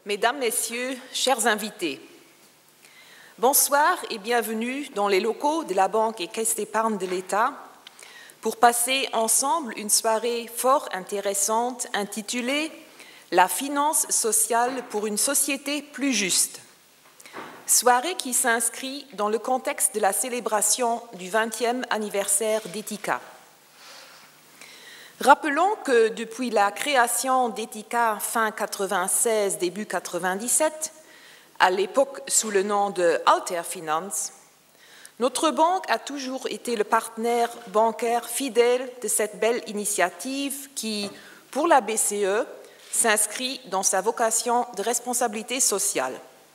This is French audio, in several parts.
Mesdames, Messieurs, chers invités, bonsoir et bienvenue dans les locaux de la Banque et Caisse d'épargne de l'État pour passer ensemble une soirée fort intéressante intitulée « La finance sociale pour une société plus juste ». Soirée qui s'inscrit dans le contexte de la célébration du 20e anniversaire d'Etica. Rappelons que depuis la création d'Etica fin 96, début 97, à l'époque sous le nom de Altair Finance, notre banque a toujours été le partenaire bancaire fidèle de cette belle initiative qui, pour la BCE, s'inscrit dans sa vocation de responsabilité sociale.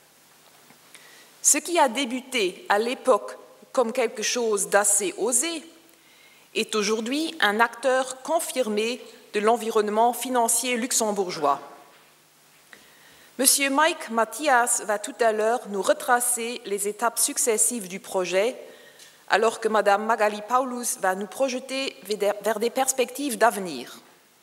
Ce qui a débuté à l'époque comme quelque chose d'assez osé est aujourd'hui un acteur confirmé de l'environnement financier luxembourgeois. Monsieur Mike Mathias va tout à l'heure nous retracer les étapes successives du projet, alors que Madame Magali Paulus va nous projeter vers des perspectives d'avenir.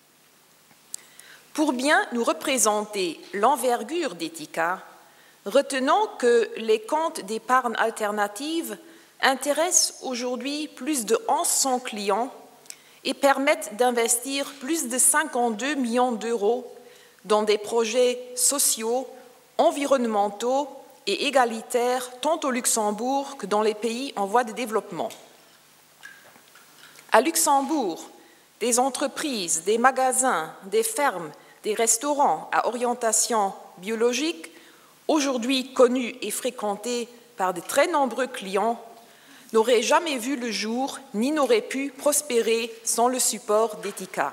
Pour bien nous représenter l'envergure d'Etica, retenons que les comptes d'épargne alternative intéressent aujourd'hui plus de 1100 clients et permettent d'investir plus de 52 millions d'euros dans des projets sociaux, environnementaux et égalitaires tant au Luxembourg que dans les pays en voie de développement. À Luxembourg, des entreprises, des magasins, des fermes, des restaurants à orientation biologique, aujourd'hui connus et fréquentés par de très nombreux clients, n'auraient jamais vu le jour ni n'auraient pu prospérer sans le support d'Etica.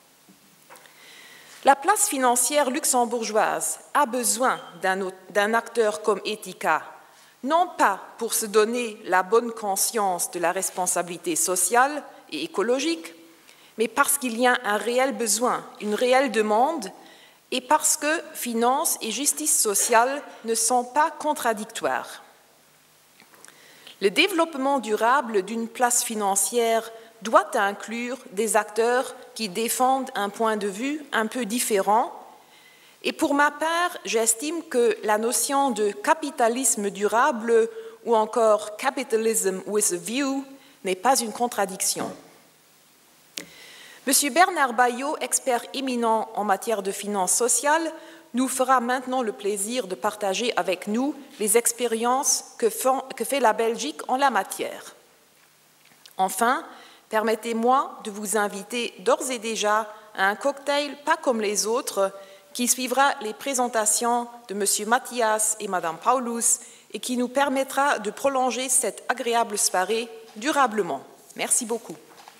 La place financière luxembourgeoise a besoin d'un acteur comme Etica, non pas pour se donner la bonne conscience de la responsabilité sociale et écologique, mais parce qu'il y a un réel besoin, une réelle demande, et parce que finance et justice sociale ne sont pas contradictoires. Le développement durable d'une place financière doit inclure des acteurs qui défendent un point de vue un peu différent. Et pour ma part, j'estime que la notion de capitalisme durable ou encore capitalism with a view n'est pas une contradiction. Monsieur Bernard Bayot, expert éminent en matière de finances sociales, nous fera maintenant le plaisir de partager avec nous les expériences que fait la Belgique en la matière. Enfin, permettez-moi de vous inviter d'ores et déjà à un cocktail pas comme les autres qui suivra les présentations de M. Mathias et Mme Paulus et qui nous permettra de prolonger cette agréable soirée durablement. Merci beaucoup.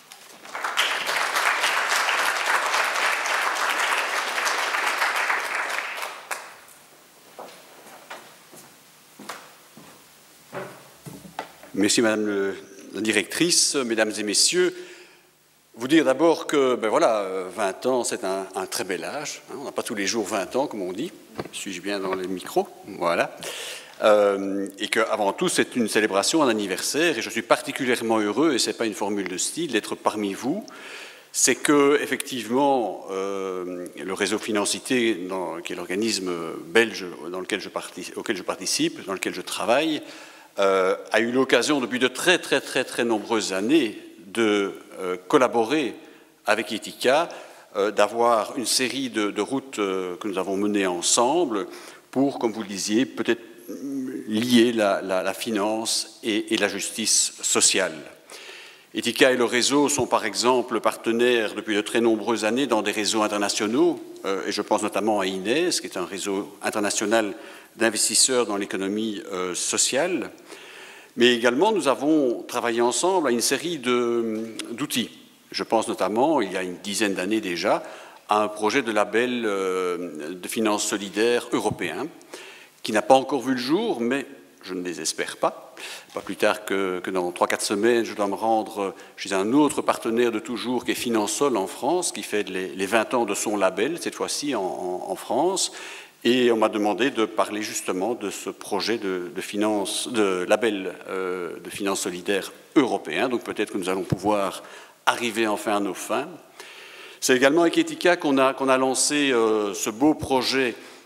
Merci Madame la directrice, Mesdames et Messieurs. Vous dire d'abord que, 20 ans, c'est un très bel âge. Hein, on n'a pas tous les jours 20 ans, comme on dit. Suis-je bien dans les micros? Voilà. Et qu'avant tout, c'est une célébration, un anniversaire. Et je suis particulièrement heureux, et ce n'est pas une formule de style, d'être parmi vous. C'est que, effectivement, le réseau Financité, qui est l'organisme belge auquel je participe, dans lequel je travaille, a eu l'occasion depuis de très nombreuses années de collaborer avec Etica, d'avoir une série de routes que nous avons menées ensemble pour, comme vous le disiez, peut-être lier la finance et la justice sociale. Etica et le réseau sont par exemple partenaires depuis de très nombreuses années dans des réseaux internationaux, et je pense notamment à INES, qui est un réseau international d'investisseurs dans l'économie sociale. Mais également, nous avons travaillé ensemble à une série d'outils. Je pense notamment, il y a une dizaine d'années déjà, à un projet de label de finance solidaire européen, qui n'a pas encore vu le jour, mais je ne désespère pas. Pas plus tard que dans 3-4 semaines, je dois me rendre chez un autre partenaire de toujours, qui est Finansol en France, qui fait les 20 ans de son label, cette fois-ci en France. Et on m'a demandé de parler justement de ce projet de label de finance solidaire européen. Donc peut-être que nous allons pouvoir arriver enfin à nos fins. C'est également avec Etica qu'on a lancé ce beau projet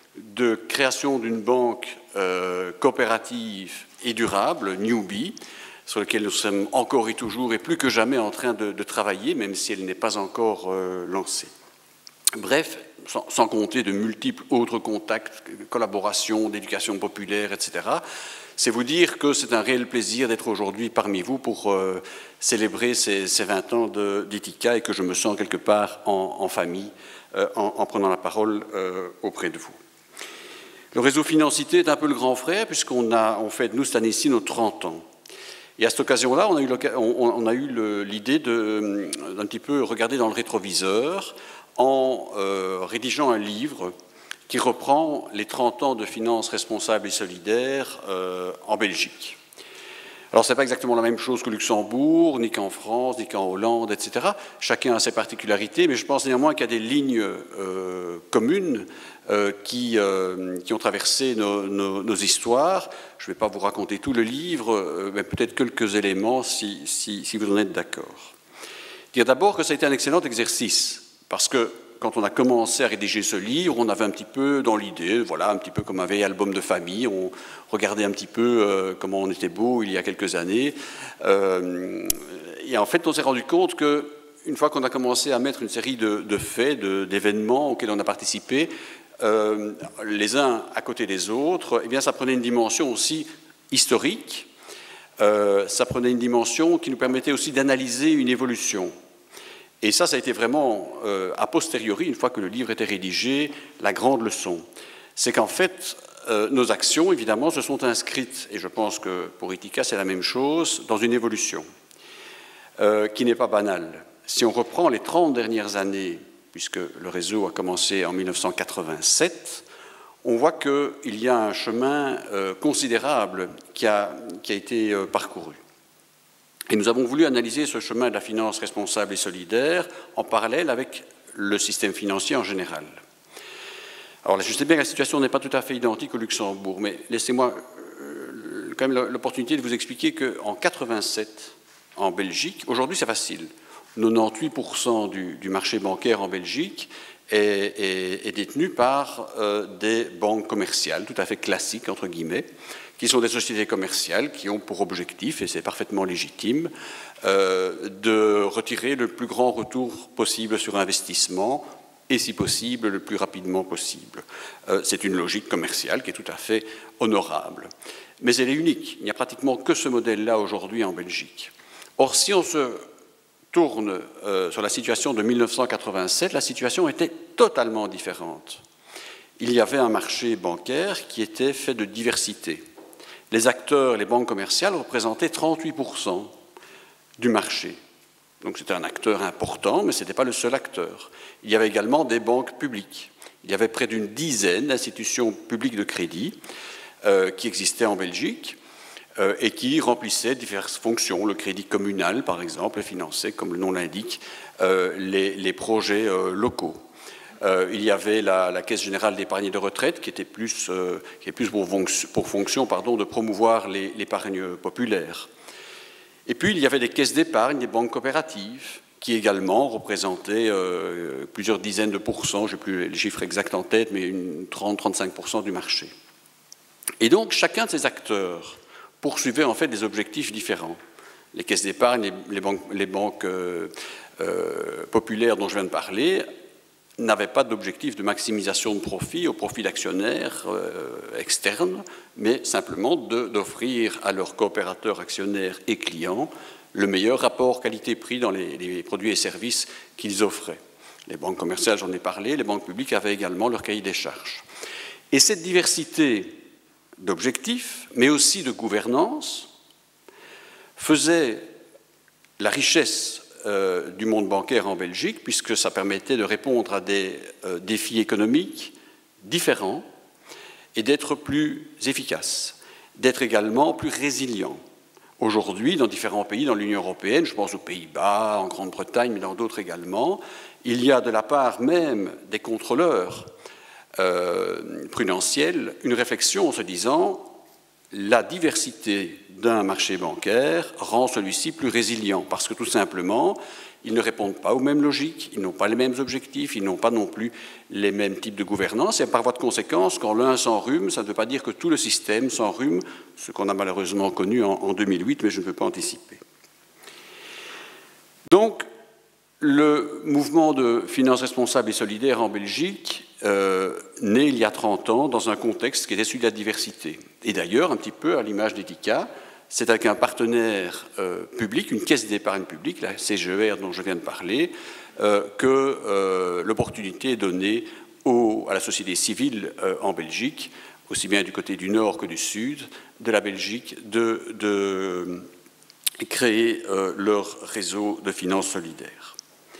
de création d'une banque coopérative et durable, Newbie, sur lequel nous sommes encore et toujours et plus que jamais en train de travailler, même si elle n'est pas encore lancée. Bref, sans compter de multiples autres contacts, collaborations, d'éducation populaire, etc. C'est vous dire que c'est un réel plaisir d'être aujourd'hui parmi vous pour célébrer ces 20 ans d'Etika et que je me sens quelque part en famille en prenant la parole auprès de vous. Le réseau Financité est un peu le grand frère puisqu'on fête, nous, cette année-ci, nos 30 ans. Et à cette occasion-là, on a eu l'idée d'un petit peu regarder dans le rétroviseur en rédigeant un livre qui reprend les 30 ans de finances responsables et solidaires en Belgique. Alors, ce n'est pas exactement la même chose qu'au Luxembourg, ni qu'en France, ni qu'en Hollande, etc. Chacun a ses particularités, mais je pense néanmoins qu'il y a des lignes communes qui ont traversé nos histoires. Je ne vais pas vous raconter tout le livre, mais peut-être quelques éléments si vous en êtes d'accord. Dire d'abord que ça a été un excellent exercice, parce que quand on a commencé à rédiger ce livre, on avait un petit peu dans l'idée, voilà, un petit peu comme un vieil album de famille, on regardait un petit peu comment on était beau il y a quelques années. Et en fait, on s'est rendu compte qu'une fois qu'on a commencé à mettre une série de faits, d'événements auxquels on a participé, les uns à côté des autres, eh bien, ça prenait une dimension aussi historique, ça prenait une dimension qui nous permettait aussi d'analyser une évolution. Et ça a été vraiment, a posteriori, une fois que le livre était rédigé, la grande leçon. C'est qu'en fait, nos actions, évidemment, se sont inscrites, et je pense que pour Etika, c'est la même chose, dans une évolution qui n'est pas banale. Si on reprend les 30 dernières années, puisque le réseau a commencé en 1987, on voit qu'il y a un chemin considérable qui a été parcouru. Et nous avons voulu analyser ce chemin de la finance responsable et solidaire en parallèle avec le système financier en général. Alors, je sais bien que la situation n'est pas tout à fait identique au Luxembourg, mais laissez-moi quand même l'opportunité de vous expliquer qu'en 1987, en Belgique, aujourd'hui c'est facile, 98% du marché bancaire en Belgique est détenu par des banques commerciales, tout à fait classiques, entre guillemets, qui sont des sociétés commerciales qui ont pour objectif, et c'est parfaitement légitime, de retirer le plus grand retour possible sur investissement et, si possible, le plus rapidement possible. C'est une logique commerciale qui est tout à fait honorable. Mais elle est unique. Il n'y a pratiquement que ce modèle-là aujourd'hui en Belgique. Or, si on se tourne sur la situation de 1987, la situation était totalement différente. Il y avait un marché bancaire qui était fait de diversité. Les acteurs, les banques commerciales représentaient 38% du marché. Donc c'était un acteur important, mais ce n'était pas le seul acteur. Il y avait également des banques publiques. Il y avait près d'une dizaine d'institutions publiques de crédit qui existaient en Belgique et qui remplissaient diverses fonctions. Le crédit communal, par exemple, finançait, comme le nom l'indique, les projets locaux. Il y avait la Caisse générale d'épargne de retraite qui est plus pour fonction de promouvoir l'épargne populaire. Et puis il y avait des caisses d'épargne, des banques coopératives qui également représentaient plusieurs dizaines de pourcents, je n'ai plus les chiffres exacts en tête, mais 30-35% du marché. Et donc chacun de ces acteurs poursuivait en fait des objectifs différents. Les caisses d'épargne, les banques populaires dont je viens de parler, n'avaient pas d'objectif de maximisation de profit au profit d'actionnaires externes, mais simplement d'offrir à leurs coopérateurs, actionnaires et clients le meilleur rapport qualité-prix dans les produits et services qu'ils offraient. Les banques commerciales, j'en ai parlé, les banques publiques avaient également leur cahier des charges. Et cette diversité d'objectifs, mais aussi de gouvernance, faisait la richesse du monde bancaire en Belgique, puisque ça permettait de répondre à des défis économiques différents et d'être plus efficace, d'être également plus résilient. Aujourd'hui, dans différents pays dans l'Union européenne, je pense aux Pays-Bas, en Grande-Bretagne, mais dans d'autres également, il y a de la part même des contrôleurs prudentiels une réflexion en se disant la diversité d'un marché bancaire rend celui-ci plus résilient, parce que tout simplement, ils ne répondent pas aux mêmes logiques, ils n'ont pas les mêmes objectifs, ils n'ont pas non plus les mêmes types de gouvernance, et par voie de conséquence, quand l'un s'enrhume, ça ne veut pas dire que tout le système s'enrhume, ce qu'on a malheureusement connu en 2008, mais je ne peux pas anticiper. Donc, le mouvement de finances responsables et solidaires en Belgique naît il y a 30 ans dans un contexte qui était celui de la diversité. Et d'ailleurs, un petit peu à l'image d'Etika, c'est avec un partenaire public, une caisse d'épargne publique, la CGER dont je viens de parler, que l'opportunité est donnée à la société civile en Belgique, aussi bien du côté du nord que du sud de la Belgique, de créer leur réseau de finances solidaires.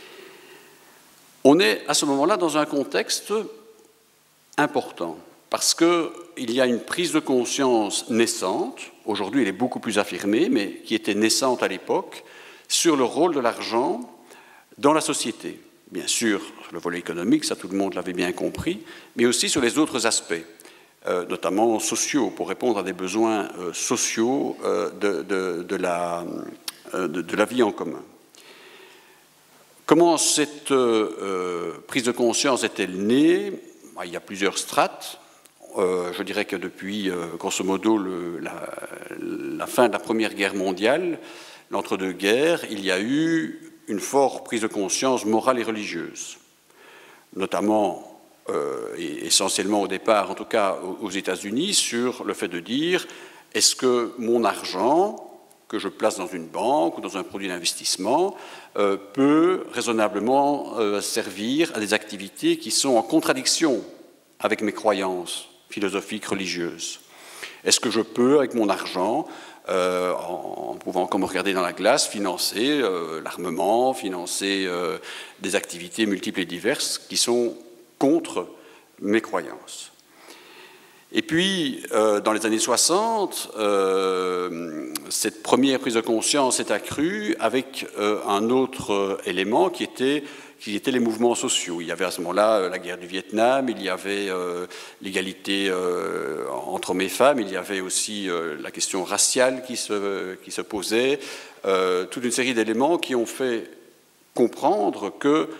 On est à ce moment-là dans un contexte important, parce qu'il y a une prise de conscience naissante, aujourd'hui elle est beaucoup plus affirmée, mais qui était naissante à l'époque, sur le rôle de l'argent dans la société. Bien sûr, le volet économique, ça tout le monde l'avait bien compris, mais aussi sur les autres aspects, notamment sociaux, pour répondre à des besoins sociaux de la vie en commun. Comment cette prise de conscience est-elle née? Il y a plusieurs strates. Je dirais que depuis, grosso modo, la fin de la Première Guerre mondiale, l'entre-deux-guerres, il y a eu une forte prise de conscience morale et religieuse, notamment et essentiellement au départ, en tout cas aux États-Unis, sur le fait de dire est-ce que mon argent que je place dans une banque ou dans un produit d'investissement peut raisonnablement servir à des activités qui sont en contradiction avec mes croyances philosophiques, religieuses. Est-ce que je peux, avec mon argent, en pouvant, comme regarder dans la glace, financer l'armement, financer des activités multiples et diverses qui sont contre mes croyances? Et puis, dans les années 60, cette première prise de conscience s'est accrue avec un autre élément qui était les mouvements sociaux. Il y avait à ce moment-là la guerre du Vietnam, il y avait l'égalité entre hommes et femmes, il y avait aussi la question raciale qui se posait, toute une série d'éléments qui ont fait comprendre que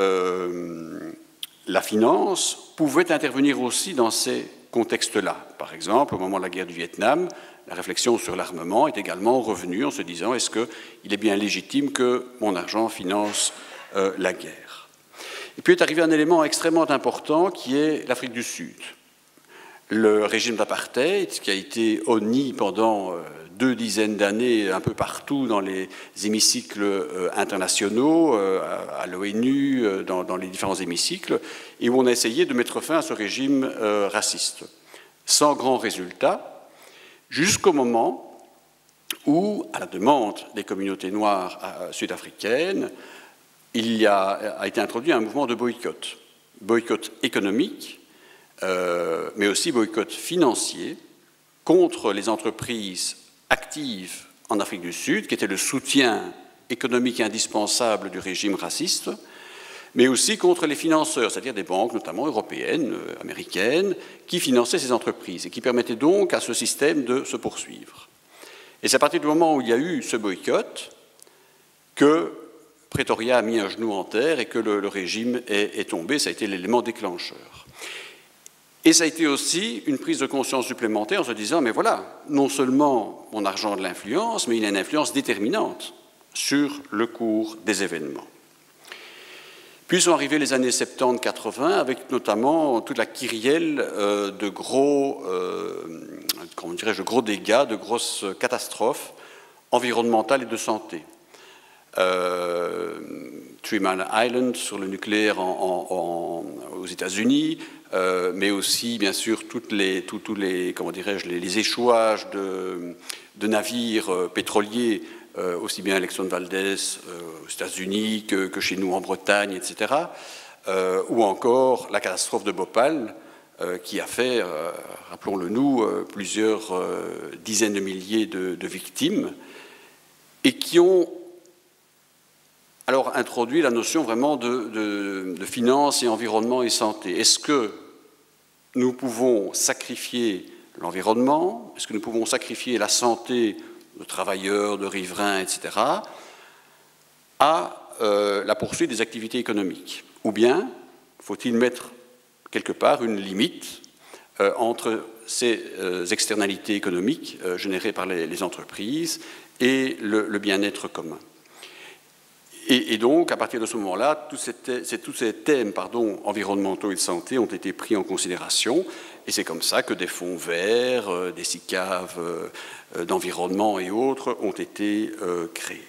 la finance pouvait intervenir aussi dans ces contexte-là. Par exemple, au moment de la guerre du Vietnam, la réflexion sur l'armement est également revenue en se disant est-ce qu'il est bien légitime que mon argent finance la guerre? Et puis est arrivé un élément extrêmement important qui est l'Afrique du Sud. Le régime d'apartheid, qui a été honni pendant 2 dizaines d'années un peu partout dans les hémicycles internationaux, à l'ONU, dans les différents hémicycles, et où on a essayé de mettre fin à ce régime raciste, sans grand résultat, jusqu'au moment où, à la demande des communautés noires sud-africaines, il a été introduit un mouvement de boycott économique, mais aussi boycott financier contre les entreprises actives en Afrique du Sud, qui était le soutien économique indispensable du régime raciste, mais aussi contre les financeurs, c'est-à-dire des banques, notamment européennes, américaines, qui finançaient ces entreprises et qui permettaient donc à ce système de se poursuivre. Et c'est à partir du moment où il y a eu ce boycott que Pretoria a mis un genou en terre et que le régime est tombé. Ça a été l'élément déclencheur. Et ça a été aussi une prise de conscience supplémentaire en se disant, mais voilà, non seulement mon argent a de l'influence, mais il a une influence déterminante sur le cours des événements. Puis sont arrivées les années 70-80, avec notamment toute la kyrielle de gros dégâts, de grosses catastrophes environnementales et de santé. 3 Mile Island sur le nucléaire aux États-Unis, mais aussi, bien sûr, tous les échouages de navires pétroliers, aussi bien à l'Exxon Valdez aux États-Unis que chez nous en Bretagne, etc., ou encore la catastrophe de Bhopal, qui a fait, rappelons-le nous, plusieurs dizaines de milliers de victimes, et qui ont alors introduit la notion vraiment de finance et environnement et santé. Est-ce que nous pouvons sacrifier l'environnement? Est-ce que nous pouvons sacrifier la santé de travailleurs, de riverains, etc., à la poursuite des activités économiques? Ou bien faut-il mettre quelque part une limite entre ces externalités économiques générées par les entreprises et le bien-être commun? Et donc, à partir de ce moment-là, tous ces thèmes environnementaux et de santé ont été pris en considération, et c'est comme ça que des fonds verts, des SICAV d'environnement et autres ont été créés.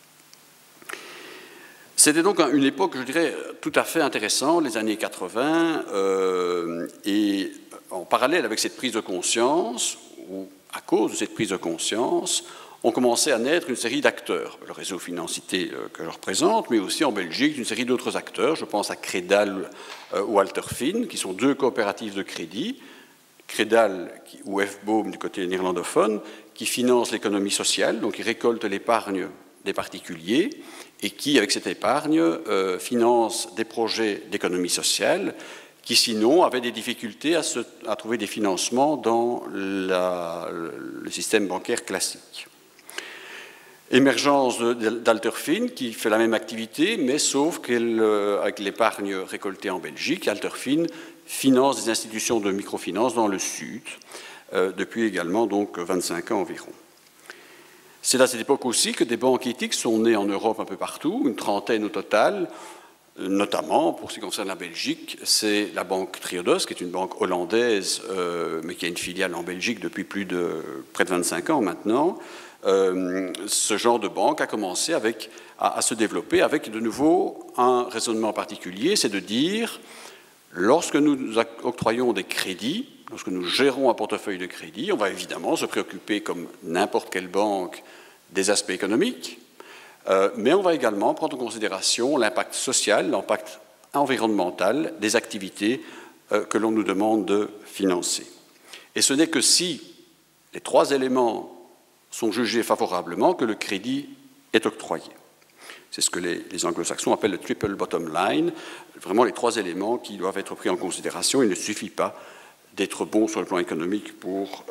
C'était donc une époque, je dirais, tout à fait intéressante, les années 80, et en parallèle avec cette prise de conscience, ou à cause de cette prise de conscience, ont commencé à naître une série d'acteurs. Le réseau Financité que je représente, mais aussi en Belgique, une série d'autres acteurs. Je pense à Credal ou Alterfin, qui sont deux coopératives de crédit. Credal ou FBOM du côté néerlandophone, qui financent l'économie sociale, donc ils récoltent l'épargne des particuliers et qui, avec cette épargne, financent des projets d'économie sociale qui, sinon, avaient des difficultés à trouver des financements dans le système bancaire classique. Émergence d'Alterfin, qui fait la même activité, mais sauf qu'avec l'épargne récoltée en Belgique, Alterfin finance des institutions de microfinance dans le Sud, depuis également donc 25 ans environ. C'est à cette époque aussi que des banques éthiques sont nées en Europe un peu partout, une trentaine au total, notamment, pour ce qui concerne la Belgique, c'est la banque Triodos, qui est une banque hollandaise, mais qui a une filiale en Belgique depuis près de 25 ans maintenant. Ce genre de banque a commencé à se développer avec de nouveau un raisonnement particulier, c'est de dire, lorsque nous octroyons des crédits, lorsque nous gérons un portefeuille de crédit, on va évidemment se préoccuper, comme n'importe quelle banque, des aspects économiques, mais on va également prendre en considération l'impact social, l'impact environnemental des activités que l'on nous demande de financer. Et ce n'est que si les trois éléments sont jugés favorablement que le crédit est octroyé. C'est ce que les anglo-saxons appellent le triple bottom line, vraiment les trois éléments qui doivent être pris en considération. Il ne suffit pas d'être bon sur le plan économique pour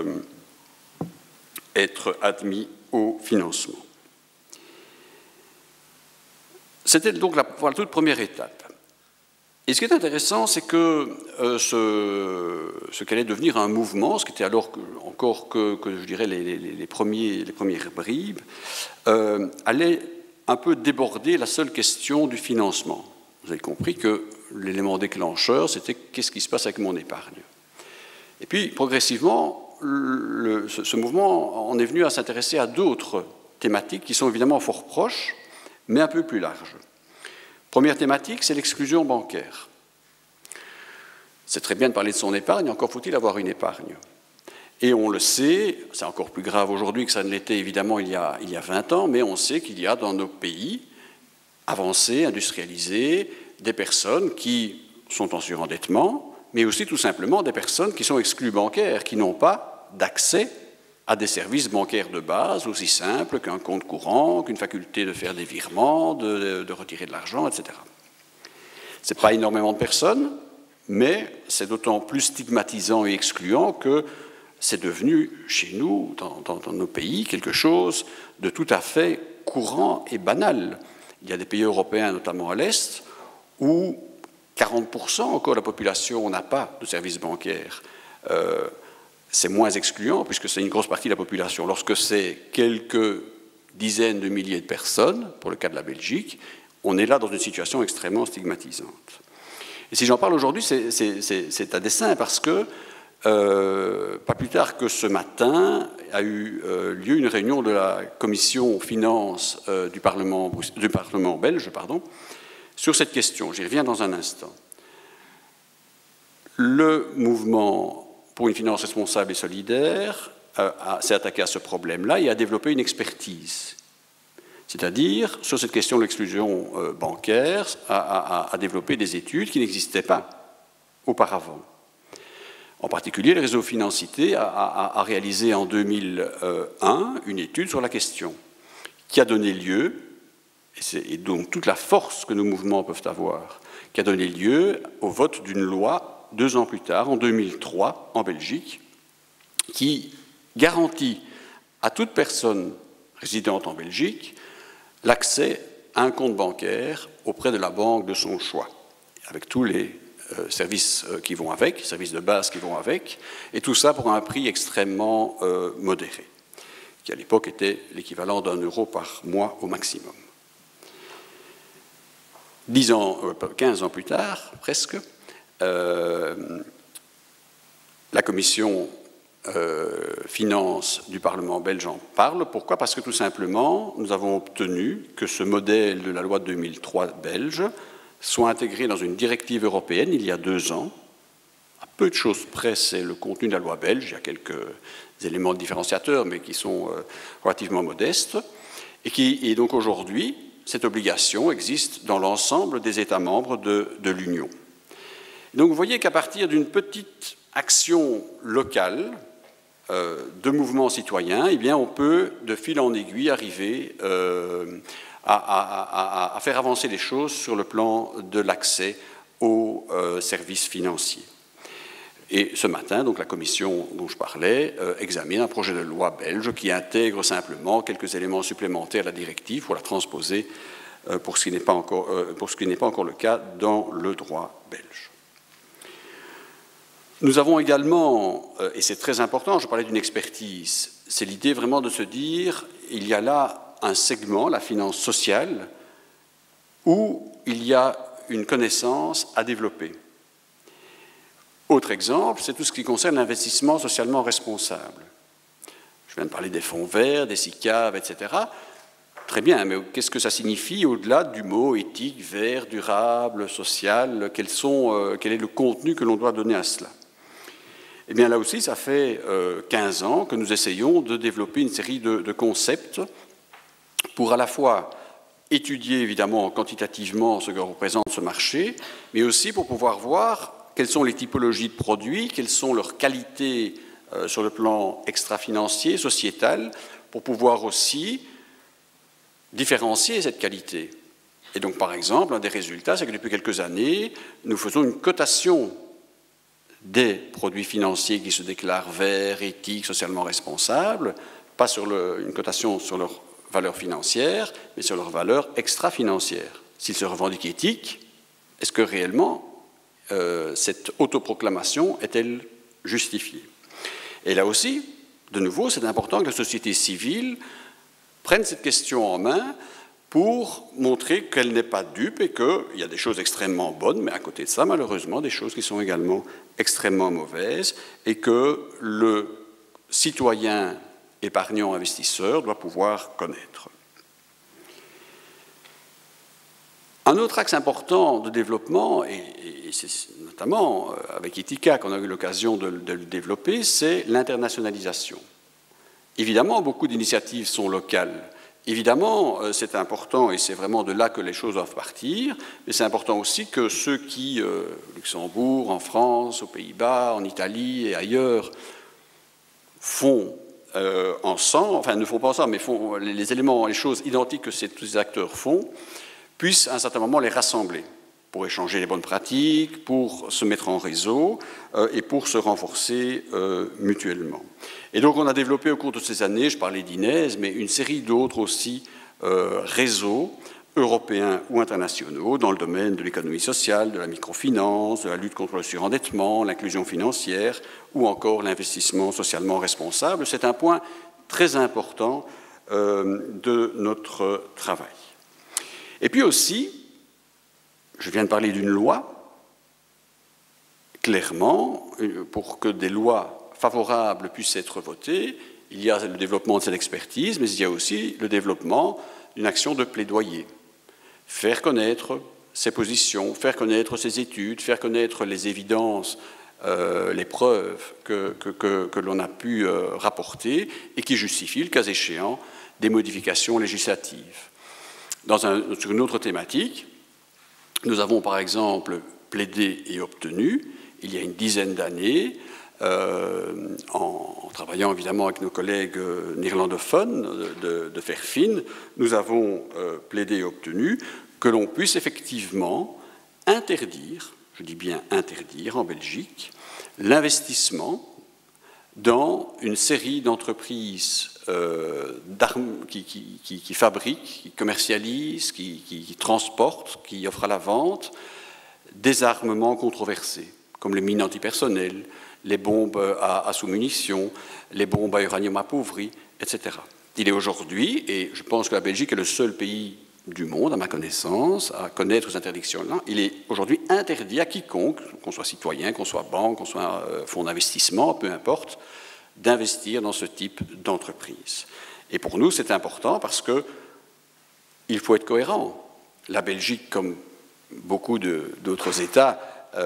être admis au financement. C'était donc la toute première étape. Et ce qui est intéressant, c'est que ce qu'allait devenir un mouvement, ce qui était alors encore que je dirais les premières bribes, allait un peu déborder la seule question du financement. Vous avez compris que l'élément déclencheur, c'était qu'est-ce qui se passe avec mon épargne. Et puis, progressivement, ce mouvement en est venu à s'intéresser à d'autres thématiques qui sont évidemment fort proches, mais un peu plus larges. Première thématique, c'est l'exclusion bancaire. C'est très bien de parler de son épargne, encore faut-il avoir une épargne. Et on le sait, c'est encore plus grave aujourd'hui que ça ne l'était évidemment il y a 20 ans, mais on sait qu'il y a dans nos pays avancés, industrialisés, des personnes qui sont en surendettement, mais aussi tout simplement des personnes qui sont exclues bancaires, qui n'ont pas d'accès à des services bancaires de base aussi simples qu'un compte courant, qu'une faculté de faire des virements, de retirer de l'argent, etc. Ce n'est pas énormément de personnes, mais c'est d'autant plus stigmatisant et excluant que c'est devenu chez nous, dans nos pays, quelque chose de tout à fait courant et banal. Il y a des pays européens, notamment à l'Est, où 40% encore de la population n'a pas de services bancaires. C'est moins excluant puisque c'est une grosse partie de la population. Lorsque c'est quelques dizaines de milliers de personnes, pour le cas de la Belgique, on est là dans une situation extrêmement stigmatisante. Et si j'en parle aujourd'hui, c'est à dessein parce que pas plus tard que ce matin a eu lieu une réunion de la commission finances du Parlement belge, sur cette question. J'y reviens dans un instant. Le mouvement pour une finance responsable et solidaire s'est attaqué à ce problème-là et a développé une expertise. C'est-à-dire, sur cette question de l'exclusion bancaire, a développé des études qui n'existaient pas auparavant. En particulier, le réseau Financité a réalisé en 2001 une étude sur la question qui a donné lieu, et donc toute la force que nos mouvements peuvent avoir, qui a donné lieu au vote d'une loi 2 ans plus tard, en 2003, en Belgique, qui garantit à toute personne résidente en Belgique l'accès à un compte bancaire auprès de la banque de son choix, avec tous les services qui vont avec, services de base qui vont avec, et tout ça pour un prix extrêmement modéré, qui à l'époque était l'équivalent d'1 € par mois au maximum. 15 ans plus tard, presque, la commission finances du Parlement belge en parle. Pourquoi? Parce que tout simplement, nous avons obtenu que ce modèle de la loi de 2003 belge soit intégré dans une directive européenne il y a 2 ans. À peu de choses près, c'est le contenu de la loi belge. Il y a quelques éléments différenciateurs, mais qui sont relativement modestes. Et donc aujourd'hui, cette obligation existe dans l'ensemble des États membres de l'Union. Donc vous voyez qu'à partir d'une petite action locale de mouvements citoyens, eh bien, on peut de fil en aiguille arriver à faire avancer les choses sur le plan de l'accès aux services financiers. Et ce matin, donc, la commission dont je parlais examine un projet de loi belge qui intègre simplement quelques éléments supplémentaires à la directive pour la transposer pour ce qui n'est pas encore le cas dans le droit belge. Nous avons également, et c'est très important, je parlais d'une expertise, c'est l'idée vraiment de se dire, il y a là un segment, la finance sociale, où il y a une connaissance à développer. Autre exemple, c'est tout ce qui concerne l'investissement socialement responsable. Je viens de parler des fonds verts, des SICAV, etc. Très bien, mais qu'est-ce que ça signifie au-delà du mot éthique, vert, durable, social? Quel est le contenu que l'on doit donner à cela? Eh bien, là aussi, ça fait 15 ans que nous essayons de développer une série de concepts pour à la fois étudier, évidemment, quantitativement ce que représente ce marché, mais aussi pour pouvoir voir quelles sont les typologies de produits, quelles sont leurs qualités sur le plan extra-financier, sociétal, pour pouvoir aussi différencier cette qualité. Et donc, par exemple, un des résultats, c'est que depuis quelques années, nous faisons une cotation des produits financiers qui se déclarent verts, éthiques, socialement responsables, pas sur une cotation sur leur valeur financière, mais sur leur valeur extra-financière. S'ils se revendiquent éthiques, est-ce que réellement cette autoproclamation est-elle justifiée? Et là aussi, de nouveau, c'est important que la société civile prenne cette question en main pour montrer qu'elle n'est pas dupe et qu'il y a des choses extrêmement bonnes, mais à côté de ça, malheureusement, des choses qui sont également extrêmement mauvaises et que le citoyen épargnant investisseur doit pouvoir connaître. Un autre axe important de développement, et c'est notamment avec Etika qu'on a eu l'occasion de le développer, c'est l'internationalisation. Évidemment, beaucoup d'initiatives sont locales. Évidemment, c'est important et c'est vraiment de là que les choses doivent partir, mais c'est important aussi que ceux qui, au Luxembourg, en France, aux Pays-Bas, en Italie et ailleurs, font ensemble, enfin ne font pas ensemble, mais font les éléments, les choses identiques que ces acteurs font, puissent à un certain moment les rassembler pour échanger les bonnes pratiques, pour se mettre en réseau et pour se renforcer mutuellement. Et donc on a développé au cours de ces années, je parlais d'INES, mais une série d'autres aussi réseaux européens ou internationaux dans le domaine de l'économie sociale, de la microfinance, de la lutte contre le surendettement, l'inclusion financière ou encore l'investissement socialement responsable. C'est un point très important de notre travail. Et puis aussi, je viens de parler d'une loi, clairement, pour que des lois favorables puissent être votées, il y a le développement de cette expertise, mais il y a aussi le développement d'une action de plaidoyer. Faire connaître ses positions, faire connaître ses études, faire connaître les évidences, les preuves que l'on a pu rapporter et qui justifient, le cas échéant, des modifications législatives. Sur une autre thématique, nous avons par exemple plaidé et obtenu, il y a une dizaine d'années, en travaillant évidemment avec nos collègues néerlandophones de Fairfin, nous avons plaidé et obtenu que l'on puisse effectivement interdire, je dis bien interdire en Belgique, l'investissement dans une série d'entreprises qui fabriquent, qui commercialisent, qui transportent, qui offrent à la vente des armements controversés, comme les mines antipersonnelles, les bombes à sous-munitions, les bombes à uranium appauvri, etc. Il est aujourd'hui, et je pense que la Belgique est le seul pays du monde, à ma connaissance, à connaître ces interdictions-là, il est aujourd'hui interdit à quiconque, qu'on soit citoyen, qu'on soit banque, qu'on soit fonds d'investissement, peu importe, d'investir dans ce type d'entreprise. Et pour nous, c'est important parce qu'il faut être cohérent. La Belgique, comme beaucoup d'autres États,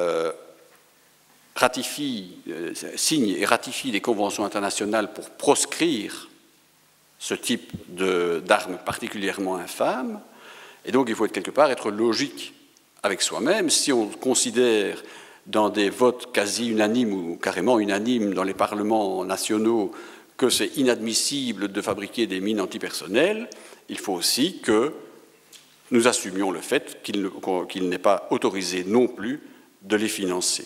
signe et ratifie des conventions internationales pour proscrire ce type d'armes particulièrement infâmes. Et donc, il faut quelque part être logique avec soi-même. Si on considère dans des votes quasi unanimes ou carrément unanimes dans les parlements nationaux que c'est inadmissible de fabriquer des mines antipersonnelles, il faut aussi que nous assumions le fait qu'il n'est pas autorisé non plus de les financer.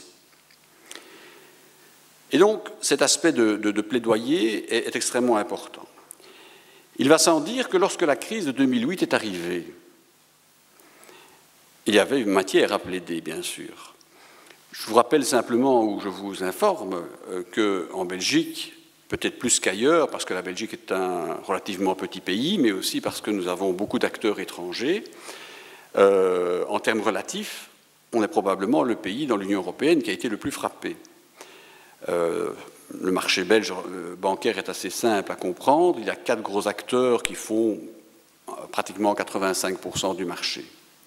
Et donc, cet aspect de plaidoyer est extrêmement important. Il va sans dire que lorsque la crise de 2008 est arrivée, il y avait une matière à plaider, bien sûr. Je vous rappelle simplement, ou je vous informe, qu'en Belgique, peut-être plus qu'ailleurs, parce que la Belgique est un relativement petit pays, mais aussi parce que nous avons beaucoup d'acteurs étrangers, en termes relatifs, on est probablement le pays dans l'Union européenne qui a été le plus frappé. Le marché belge bancaire est assez simple à comprendre. Il y a 4 gros acteurs qui font pratiquement 85% du marché.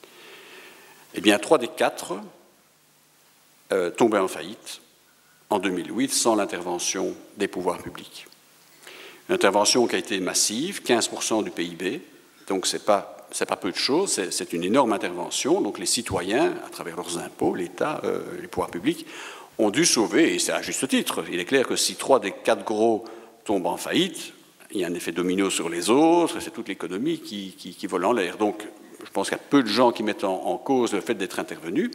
Eh bien, 3 des 4 tombaient en faillite en 2008 sans l'intervention des pouvoirs publics. Une intervention qui a été massive, 15% du PIB, donc c'est pas peu de choses, c'est une énorme intervention. Donc les citoyens, à travers leurs impôts, l'État, les pouvoirs publics, ont dû sauver, et c'est à juste titre. Il est clair que si 3 des 4 gros tombent en faillite, il y a un effet domino sur les autres, et c'est toute l'économie qui vole en l'air. Donc je pense qu'il y a peu de gens qui mettent en cause le fait d'être intervenus.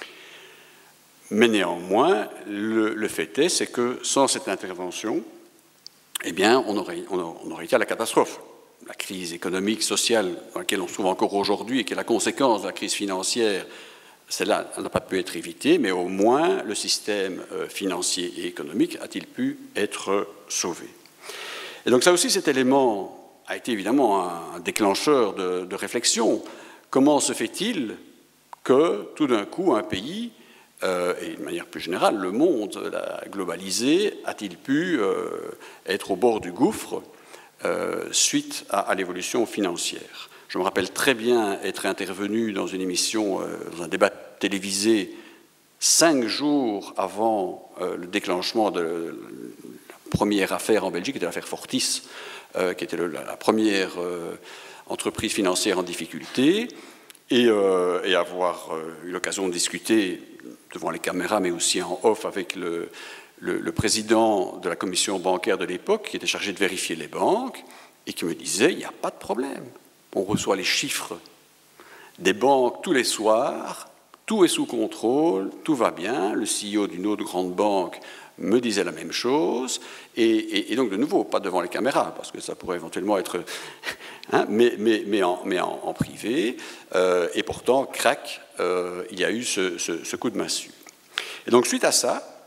Mais néanmoins, le fait est, c'est que sans cette intervention, eh bien, on aurait été à la catastrophe. La crise économique, sociale dans laquelle on se trouve encore aujourd'hui et qui est la conséquence de la crise financière, celle-là n'a pas pu être évitée, mais au moins le système financier et économique a-t-il pu être sauvé. Et donc ça aussi, cet élément a été évidemment un déclencheur de réflexion. Comment se fait-il que tout d'un coup un pays, et de manière plus générale le monde globalisé, a-t-il pu être au bord du gouffre suite à l'évolution financière? Je me rappelle très bien être intervenu dans une émission, dans un débat télévisé, 5 jours avant le déclenchement de la première affaire en Belgique, qui était l'affaire Fortis, qui était la première entreprise financière en difficulté, et avoir eu l'occasion de discuter devant les caméras, mais aussi en off avec le président de la commission bancaire de l'époque, qui était chargé de vérifier les banques, et qui me disait, il n'y a pas de problème. On reçoit les chiffres des banques tous les soirs, tout est sous contrôle, tout va bien. Le CEO d'une autre grande banque me disait la même chose, et donc de nouveau, pas devant les caméras, parce que ça pourrait éventuellement être... hein, mais en privé, et pourtant, crac, il y a eu ce coup de massue. Et donc, suite à ça,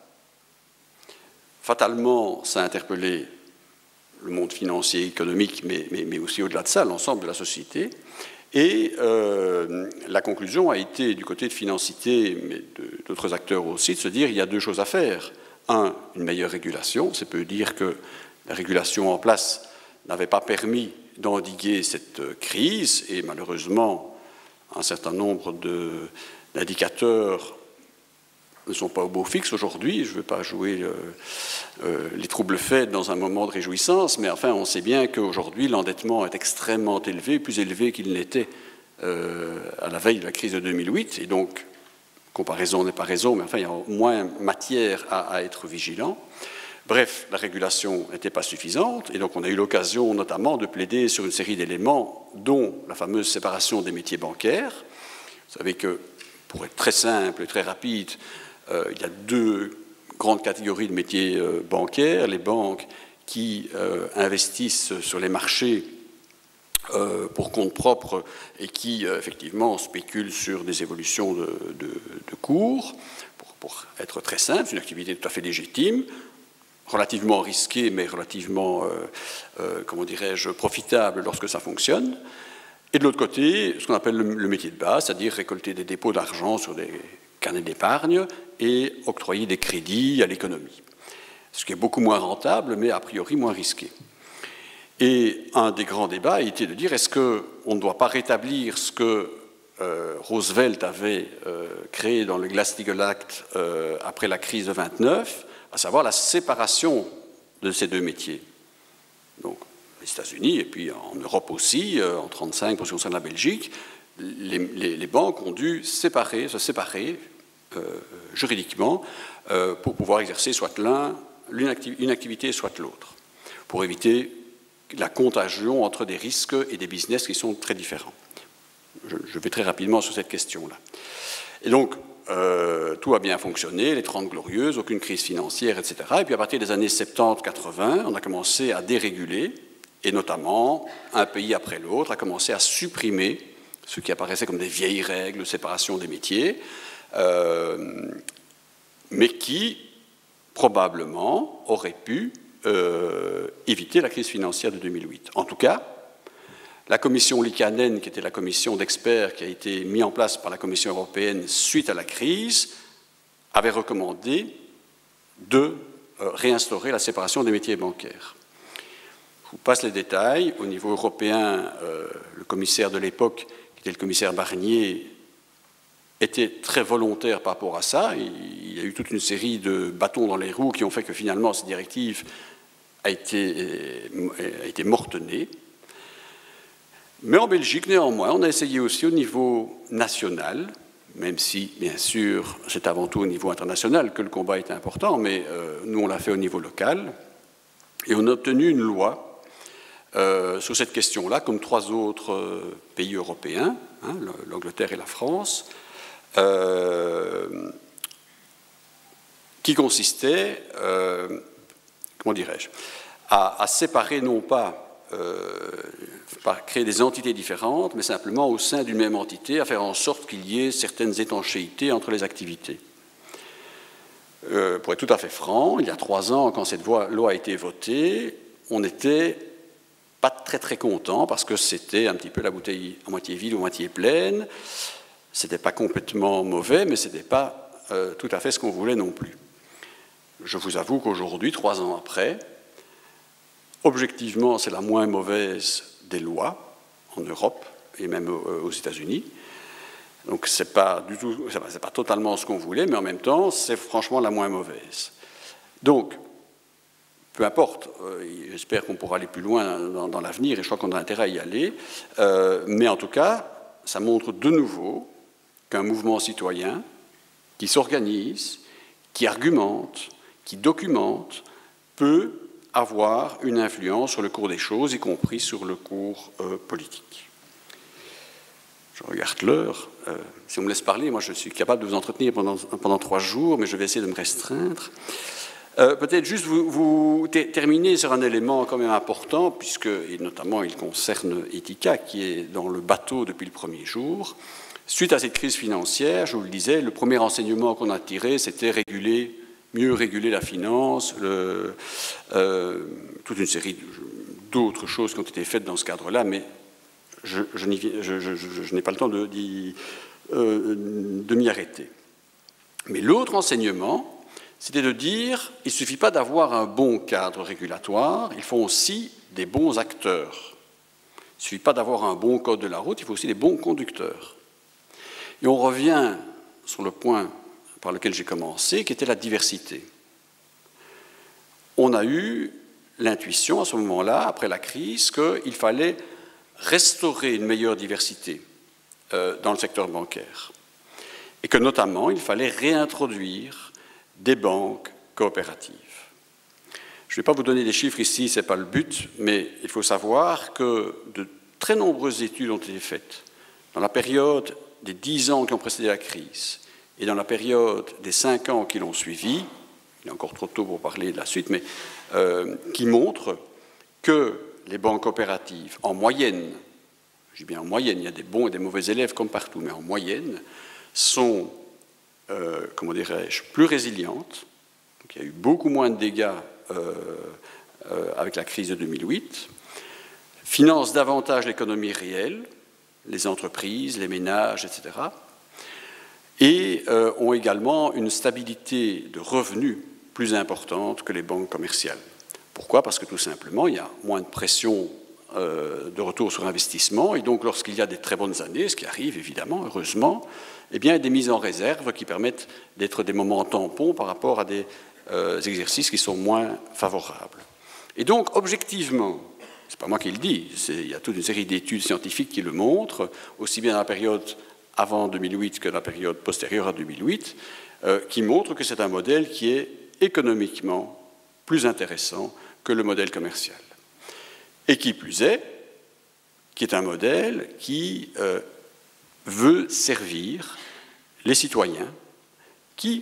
fatalement, ça a interpellé le monde financier, économique, mais aussi au-delà de ça, l'ensemble de la société. Et la conclusion a été, du côté de Financité, mais d'autres acteurs aussi, de se dire qu'il y a 2 choses à faire. Un, une meilleure régulation. Ça peut dire que la régulation en place n'avait pas permis d'endiguer cette crise, et malheureusement, un certain nombre d'indicateurs ne sont pas au beau fixe aujourd'hui. Je ne veux pas jouer les troubles faits dans un moment de réjouissance, mais enfin, on sait bien qu'aujourd'hui, l'endettement est extrêmement élevé, plus élevé qu'il n'était à la veille de la crise de 2008, et donc, comparaison n'est pas raison, mais enfin, il y a moins matière à être vigilant. Bref, la régulation n'était pas suffisante, et donc on a eu l'occasion notamment de plaider sur une série d'éléments, dont la fameuse séparation des métiers bancaires. Vous savez que, pour être très simple et très rapide, il y a 2 grande catégorie de métiers bancaires, les banques qui investissent sur les marchés pour compte propre et qui, effectivement, spéculent sur des évolutions de cours. Pour être très simple, c'est une activité tout à fait légitime, relativement risquée, mais relativement, comment dirais-je, profitable lorsque ça fonctionne. Et de l'autre côté, ce qu'on appelle le métier de base, c'est-à-dire récolter des dépôts d'argent sur des carnets d'épargne et octroyer des crédits à l'économie. Ce qui est beaucoup moins rentable, mais a priori moins risqué. Et un des grands débats a été de dire, est-ce qu'on ne doit pas rétablir ce que Roosevelt avait créé dans le Glass-Steagall Act après la crise de 1929, à savoir la séparation de ces deux métiers. Donc, les États-Unis, et puis en Europe aussi, en 1935, pour ce qui concerne la Belgique, les banques ont dû se séparer juridiquement pour pouvoir exercer soit une activité, soit l'autre, pour éviter la contagion entre des risques et des business qui sont très différents. Je vais très rapidement sur cette question-là. Et donc, tout a bien fonctionné, les 30 glorieuses, aucune crise financière, etc. Et puis à partir des années 70-80, on a commencé à déréguler, et notamment, un pays après l'autre a commencé à supprimer ce qui apparaissait comme des vieilles règles de séparation des métiers, mais qui, probablement, auraient pu éviter la crise financière de 2008. En tout cas, la commission Liikanen, qui était la commission d'experts qui a été mise en place par la Commission européenne suite à la crise, avait recommandé de réinstaurer la séparation des métiers bancaires. Je vous passe les détails. Au niveau européen, le commissaire de l'époque, qui était le commissaire Barnier, était très volontaire par rapport à ça. Il y a eu toute une série de bâtons dans les roues qui ont fait que finalement cette directive a été mortenée. Mais en Belgique, néanmoins, on a essayé aussi au niveau national, même si, bien sûr, c'est avant tout au niveau international que le combat est important, mais nous, on l'a fait au niveau local, et on a obtenu une loi sur cette question-là, comme 3 autres pays européens, hein, l'Angleterre et la France, qui consistait, comment dirais-je, à séparer non pas par créer des entités différentes, mais simplement au sein d'une même entité, à faire en sorte qu'il y ait certaines étanchéités entre les activités. Pour être tout à fait franc, il y a 3 ans, quand cette loi a été votée, on n'était pas très très content parce que c'était un petit peu la bouteille à moitié vide ou à moitié pleine. C'était pas complètement mauvais, mais c'était pas tout à fait ce qu'on voulait non plus. Je vous avoue qu'aujourd'hui, 3 ans après, objectivement, c'est la moins mauvaise des lois en Europe et même aux États-Unis. Donc, c'est pas totalement ce qu'on voulait, mais en même temps, c'est franchement la moins mauvaise. Donc, peu importe, j'espère qu'on pourra aller plus loin dans l'avenir, et je crois qu'on a intérêt à y aller, mais en tout cas, ça montre de nouveau qu'un mouvement citoyen qui s'organise, qui argumente, qui documente, peut avoir une influence sur le cours des choses, y compris sur le cours politique. Je regarde l'heure. Si on me laisse parler, moi je suis capable de vous entretenir pendant 3 jours, mais je vais essayer de me restreindre. Peut-être juste vous terminer sur un élément quand même important, puisque, et notamment il concerne Etika, qui est dans le bateau depuis le premier jour. Suite à cette crise financière, je vous le disais, le premier enseignement qu'on a tiré, c'était mieux réguler la finance, toute une série d'autres choses qui ont été faites dans ce cadre-là, mais je n'ai pas le temps de m'y arrêter. Mais l'autre enseignement, c'était de dire il ne suffit pas d'avoir un bon cadre régulatoire, il faut aussi des bons acteurs. Il ne suffit pas d'avoir un bon code de la route, il faut aussi des bons conducteurs. Et on revient sur le point par lequel j'ai commencé, qui était la diversité. On a eu l'intuition à ce moment-là, après la crise, qu'il fallait restaurer une meilleure diversité dans le secteur bancaire. Et que notamment, il fallait réintroduire des banques coopératives. Je ne vais pas vous donner des chiffres ici, ce n'est pas le but, mais il faut savoir que de très nombreuses études ont été faites dans la période des 10 ans qui ont précédé la crise et dans la période des 5 ans qui l'ont suivi, il est encore trop tôt pour parler de la suite, mais qui montre que les banques coopératives, en moyenne, je dis bien en moyenne, il y a des bons et des mauvais élèves comme partout, mais en moyenne, sont, comment dirais-je, plus résilientes. Donc, il y a eu beaucoup moins de dégâts avec la crise de 2008, financent davantage l'économie réelle, les entreprises, les ménages, etc., et ont également une stabilité de revenus plus importante que les banques commerciales. Pourquoi? Parce que tout simplement, il y a moins de pression de retour sur investissement, et donc lorsqu'il y a des très bonnes années, ce qui arrive évidemment, heureusement, eh bien, il y a des mises en réserve qui permettent d'être des moments tampons par rapport à des exercices qui sont moins favorables. Et donc, objectivement, c'est pas moi qui le dis, il y a toute une série d'études scientifiques qui le montrent, aussi bien dans la période avant 2008 que dans la période postérieure à 2008, qui montrent que c'est un modèle qui est économiquement plus intéressant que le modèle commercial. Et qui plus est, qui est un modèle qui veut servir les citoyens qui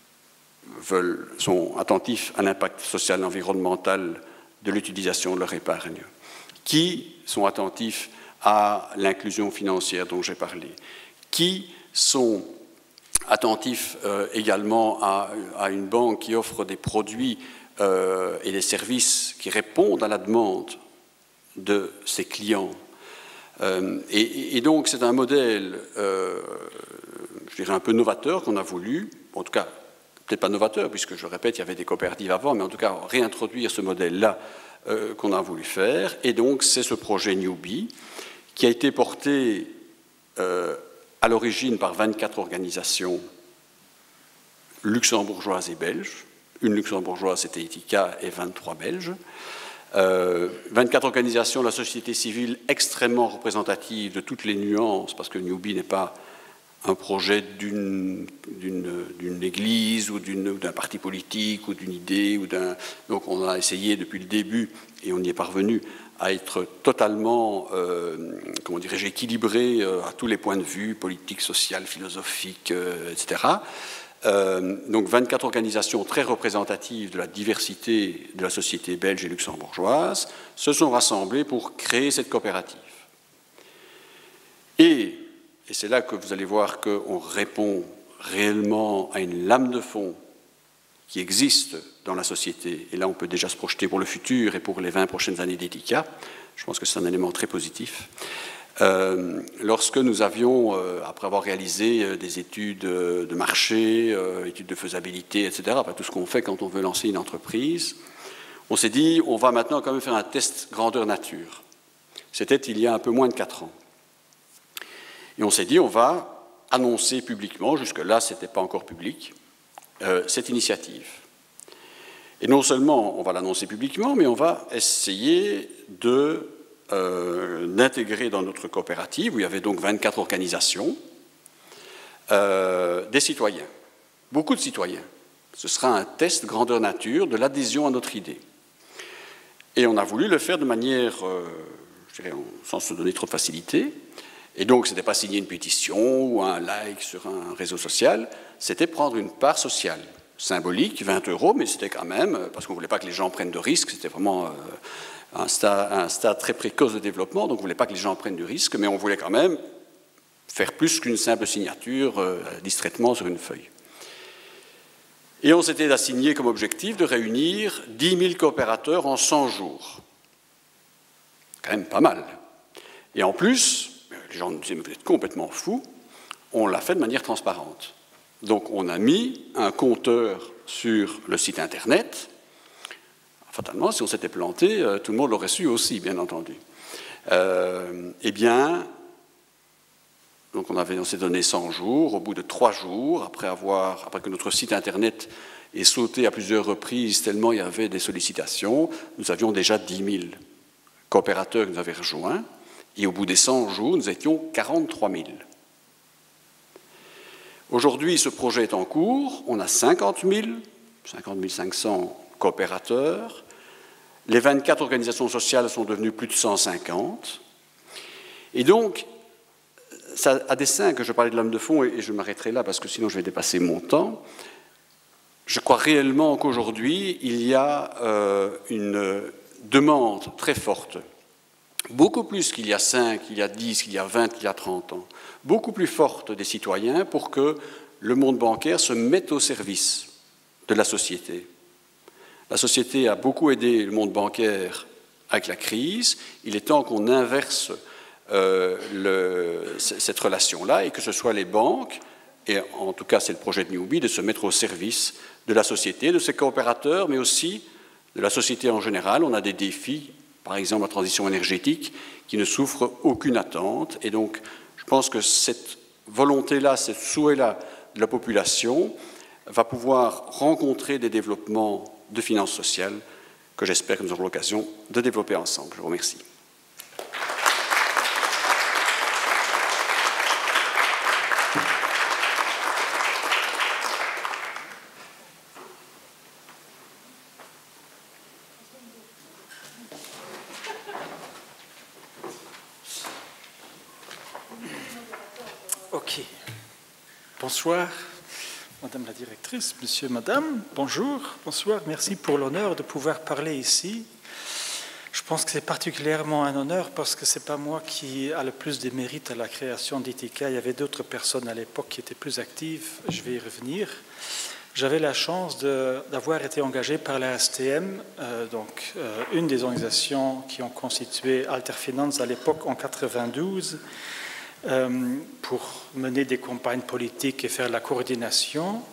sont attentifs à l'impact social et environnemental de l'utilisation de leur épargne, qui sont attentifs à l'inclusion financière dont j'ai parlé, qui sont attentifs également à une banque qui offre des produits et des services qui répondent à la demande de ses clients. Et donc c'est un modèle, je dirais, un peu novateur qu'on a voulu, en tout cas, peut-être pas novateur, puisque je le répète, il y avait des coopératives avant, mais en tout cas, réintroduire ce modèle-là qu'on a voulu faire. Et donc, c'est ce projet Newbie qui a été porté à l'origine par 24 organisations luxembourgeoises et belges. Une luxembourgeoise, c'était Etika, et 23 belges. 24 organisations de la société civile extrêmement représentatives de toutes les nuances, parce que Newbie n'est pas un projet d'une église ou d'un parti politique ou d'une idée. Donc on a essayé depuis le début, et on y est parvenu, à être totalement, comment dirais-je, équilibré à tous les points de vue, politique, social, philosophique, etc. Donc 24 organisations très représentatives de la diversité de la société belge et luxembourgeoise se sont rassemblées pour créer cette coopérative. Et c'est là que vous allez voir qu'on répond réellement à une lame de fond qui existe dans la société. Et là, on peut déjà se projeter pour le futur et pour les 20 prochaines années d'Etika. Je pense que c'est un élément très positif. Lorsque nous avions, après avoir réalisé des études de marché, études de faisabilité, etc., enfin, tout ce qu'on fait quand on veut lancer une entreprise, on s'est dit, on va maintenant quand même faire un test grandeur nature. C'était il y a un peu moins de 4 ans. Et on s'est dit, on va annoncer publiquement, jusque-là, ce n'était pas encore public, cette initiative. Et non seulement on va l'annoncer publiquement, mais on va essayer d'intégrer dans notre coopérative, où il y avait donc 24 organisations, des citoyens, beaucoup de citoyens. Ce sera un test grandeur nature de l'adhésion à notre idée. Et on a voulu le faire de manière, je dirais, sans se donner trop de facilité. Et donc, ce n'était pas signer une pétition ou un like sur un réseau social, c'était prendre une part sociale, symbolique, 20 €, mais c'était quand même, parce qu'on ne voulait pas que les gens prennent de risques, c'était vraiment un stade très précoce de développement, donc on ne voulait pas que les gens prennent du risque, mais on voulait quand même faire plus qu'une simple signature distraitement sur une feuille. Et on s'était assigné comme objectif de réunir 10 000 coopérateurs en 100 jours. Quand même pas mal. Et en plus, les gens nous disaient, mais vous êtes complètement fous, on l'a fait de manière transparente. Donc on a mis un compteur sur le site internet. Fatalement, si on s'était planté, tout le monde l'aurait su aussi, bien entendu. Eh bien, donc on s'est donné 100 jours. Au bout de 3 jours, après que notre site internet ait sauté à plusieurs reprises, tellement il y avait des sollicitations, nous avions déjà 10 000 coopérateurs qui nous avaient rejoints. Et au bout des 100 jours, nous étions 43 000. Aujourd'hui, ce projet est en cours. On a 50 500 coopérateurs. Les 24 organisations sociales sont devenues plus de 150. Et donc, à dessein que je parlais de l'homme de fond, et je m'arrêterai là parce que sinon je vais dépasser mon temps, je crois réellement qu'aujourd'hui, il y a une demande très forte, beaucoup plus qu'il y a 5, qu'il y a 10, qu'il y a 20, qu'il y a 30 ans, beaucoup plus forte des citoyens pour que le monde bancaire se mette au service de la société. La société a beaucoup aidé le monde bancaire avec la crise. Il est temps qu'on inverse cette relation-là et que ce soit les banques, et en tout cas c'est le projet de Newbie, de se mettre au service de la société, de ses coopérateurs, mais aussi de la société en général. On a des défis, par exemple la transition énergétique, qui ne souffre aucune attente. Et donc je pense que cette volonté-là, ce souhait-là de la population va pouvoir rencontrer des développements de finances sociales que j'espère que nous aurons l'occasion de développer ensemble. Je vous remercie. Ok. Bonsoir, Madame la directrice, Monsieur, Madame, bonjour, bonsoir. Merci pour l'honneur de pouvoir parler ici. Je pense que c'est particulièrement un honneur parce que ce n'est pas moi qui a le plus de mérite à la création d'Etika. Il y avait d'autres personnes à l'époque qui étaient plus actives. Je vais y revenir. J'avais la chance d'avoir été engagé par la STM, une des organisations qui ont constitué Alterfinance à l'époque en 92. Pour mener des campagnes politiques et faire la coordination.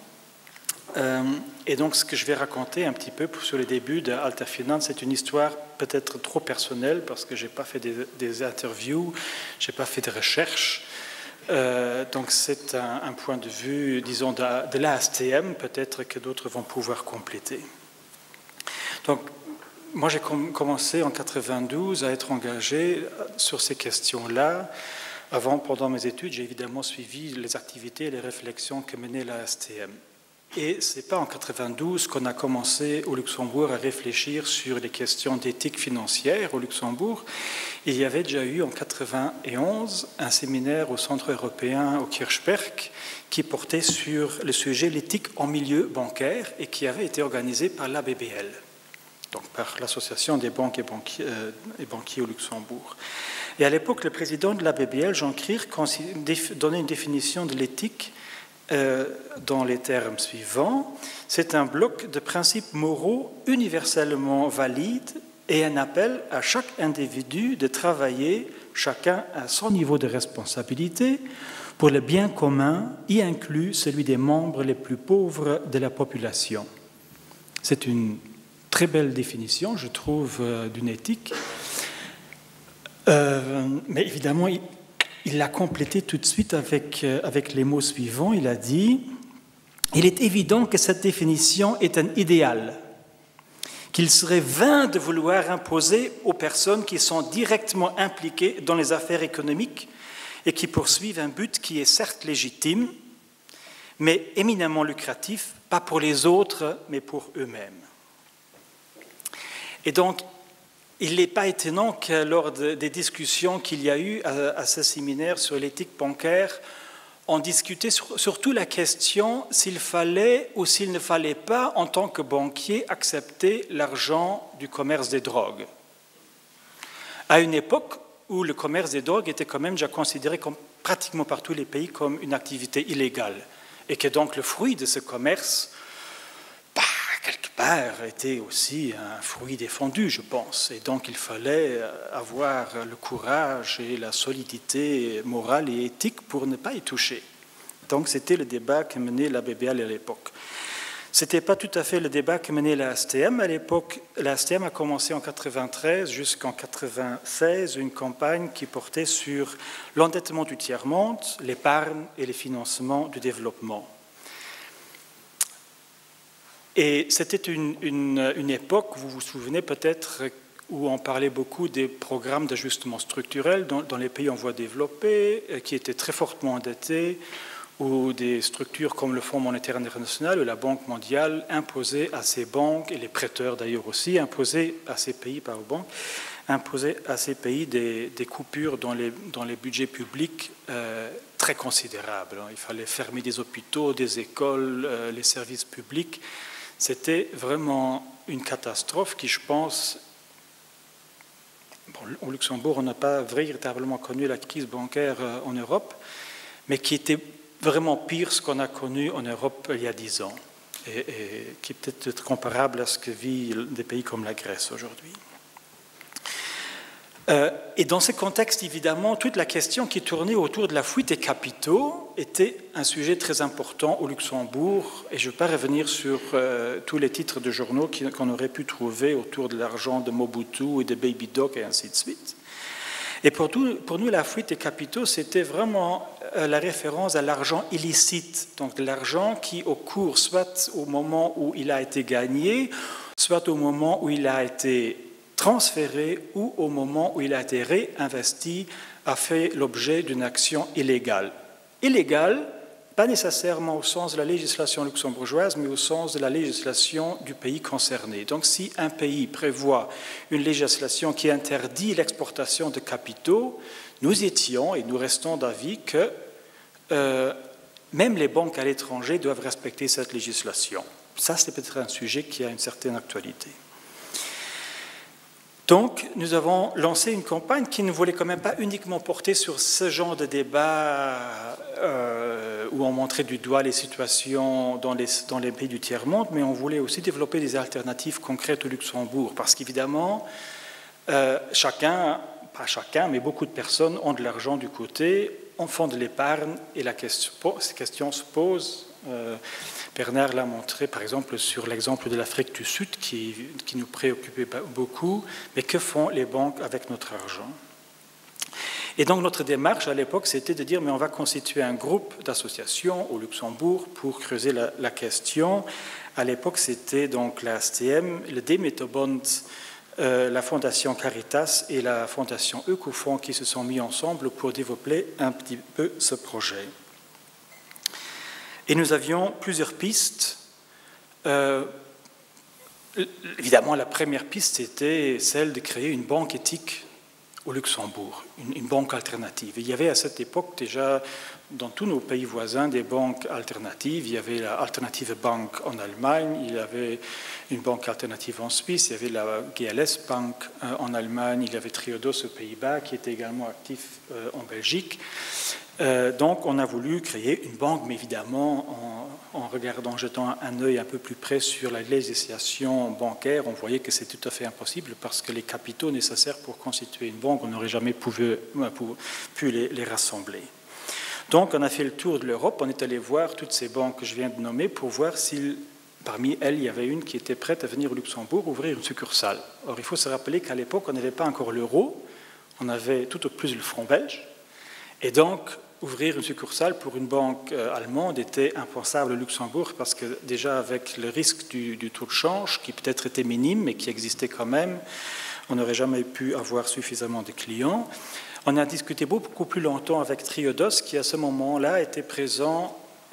Et donc, ce que je vais raconter un petit peu sur les débuts d'Alterfinance, c'est une histoire peut-être trop personnelle parce que je n'ai pas fait des interviews, je n'ai pas fait de recherches. Donc, c'est un point de vue, disons, de la STM, peut-être que d'autres vont pouvoir compléter. Donc, moi, j'ai commencé en 92 à être engagé sur ces questions-là. Pendant mes études, j'ai évidemment suivi les activités et les réflexions que menait la STM. Et ce n'est pas en 92 qu'on a commencé au Luxembourg à réfléchir sur les questions d'éthique financière au Luxembourg. Il y avait déjà eu en 91 un séminaire au Centre européen au Kirchberg qui portait sur le sujet l'éthique en milieu bancaire et qui avait été organisé par l'ABBL, donc par l'Association des banques et banquiers au Luxembourg. Et à l'époque, le président de la BBL, Jean Krier, donnait une définition de l'éthique dans les termes suivants. C'est un bloc de principes moraux universellement valides et un appel à chaque individu de travailler, chacun à son niveau de responsabilité, pour le bien commun, y inclus celui des membres les plus pauvres de la population. C'est une très belle définition, je trouve, d'une éthique. Mais évidemment, il l'a complété tout de suite avec les mots suivants. Il a dit « Il est évident que cette définition est un idéal, qu'il serait vain de vouloir imposer aux personnes qui sont directement impliquées dans les affaires économiques et qui poursuivent un but qui est certes légitime, mais éminemment lucratif, pas pour les autres, mais pour eux-mêmes. » Et donc, il n'est pas étonnant que lors des discussions qu'il y a eu à ce séminaire sur l'éthique bancaire, on discutait surtout la question s'il fallait ou s'il ne fallait pas, en tant que banquier, accepter l'argent du commerce des drogues. À une époque où le commerce des drogues était quand même déjà considéré pratiquement par tous les pays comme une activité illégale, et que donc le fruit de ce commerce, quelque part, était aussi un fruit défendu, je pense. Et donc, il fallait avoir le courage et la solidité morale et éthique pour ne pas y toucher. Donc, c'était le débat que menait la BBL à l'époque. Ce n'était pas tout à fait le débat que menait la STM. À l'époque, la STM a commencé en 1993 jusqu'en 1996 une campagne qui portait sur l'endettement du tiers-monde, l'épargne et les financements du développement. Et c'était une époque, vous vous souvenez peut-être, où on parlait beaucoup des programmes d'ajustement structurel dans les pays en voie développée, qui étaient très fortement endettés, où des structures comme le Fonds monétaire international ou la Banque mondiale imposaient à ces banques, et les prêteurs d'ailleurs aussi, imposaient à ces pays des coupures dans les budgets publics très considérable. Il fallait fermer des hôpitaux, des écoles, les services publics. C'était vraiment une catastrophe qui, je pense... Bon, au Luxembourg, on n'a pas véritablement connu la crise bancaire en Europe, mais qui était vraiment pire ce qu'on a connu en Europe il y a 10 ans, et qui est peut-être comparable à ce que vivent des pays comme la Grèce aujourd'hui. Et dans ce contexte, évidemment, toute la question qui tournait autour de la fuite des capitaux était un sujet très important au Luxembourg. Et je ne vais pas revenir sur tous les titres de journaux qu'on aurait pu trouver autour de l'argent de Mobutu et de Baby Doc et ainsi de suite. Et pour nous, la fuite des capitaux, c'était vraiment la référence à l'argent illicite, donc de l'argent qui, au cours, soit au moment où il a été gagné, soit au moment où il a été transféré ou au moment où il a été réinvesti, a fait l'objet d'une action illégale. Illégale, pas nécessairement au sens de la législation luxembourgeoise, mais au sens de la législation du pays concerné. Donc si un pays prévoit une législation qui interdit l'exportation de capitaux, nous étions et nous restons d'avis que même les banques à l'étranger doivent respecter cette législation. Ça, c'est peut-être un sujet qui a une certaine actualité. Donc, nous avons lancé une campagne qui ne voulait quand même pas uniquement porter sur ce genre de débat où on montrait du doigt les situations dans les pays du tiers-monde, mais on voulait aussi développer des alternatives concrètes au Luxembourg, parce qu'évidemment, pas chacun, mais beaucoup de personnes ont de l'argent du côté, en font de l'épargne, et ces questions se posent. Bernard l'a montré, par exemple, sur l'exemple de l'Afrique du Sud, qui nous préoccupait beaucoup. Mais que font les banques avec notre argent? Et donc, notre démarche à l'époque, c'était de dire, mais on va constituer un groupe d'associations au Luxembourg pour creuser la question. À l'époque, c'était donc la STM, le Demetobond, la Fondation Caritas et la Fondation Ecofonds qui se sont mis ensemble pour développer un petit peu ce projet. Et nous avions plusieurs pistes. Évidemment, la première piste, c'était celle de créer une banque éthique au Luxembourg, une banque alternative. Il y avait à cette époque déjà, dans tous nos pays voisins, des banques alternatives. Il y avait la Alternative Bank en Allemagne, il y avait une banque alternative en Suisse, il y avait la GLS Bank en Allemagne, il y avait Triodos aux Pays-Bas, qui était également actif en Belgique. Donc, on a voulu créer une banque, mais évidemment, en jetant un œil un peu plus près sur la législation bancaire, on voyait que c'est tout à fait impossible parce que les capitaux nécessaires pour constituer une banque, on n'aurait jamais pu les rassembler. Donc, on a fait le tour de l'Europe, on est allé voir toutes ces banques que je viens de nommer pour voir si parmi elles, il y avait une qui était prête à venir au Luxembourg ouvrir une succursale. Or, il faut se rappeler qu'à l'époque, on n'avait pas encore l'euro, on avait tout au plus le franc belge, et donc, ouvrir une succursale pour une banque allemande était impensable au Luxembourg parce que déjà avec le risque du taux de change qui peut-être était minime mais qui existait quand même, on n'aurait jamais pu avoir suffisamment de clients. On a discuté beaucoup plus longtemps avec Triodos qui à ce moment-là était présent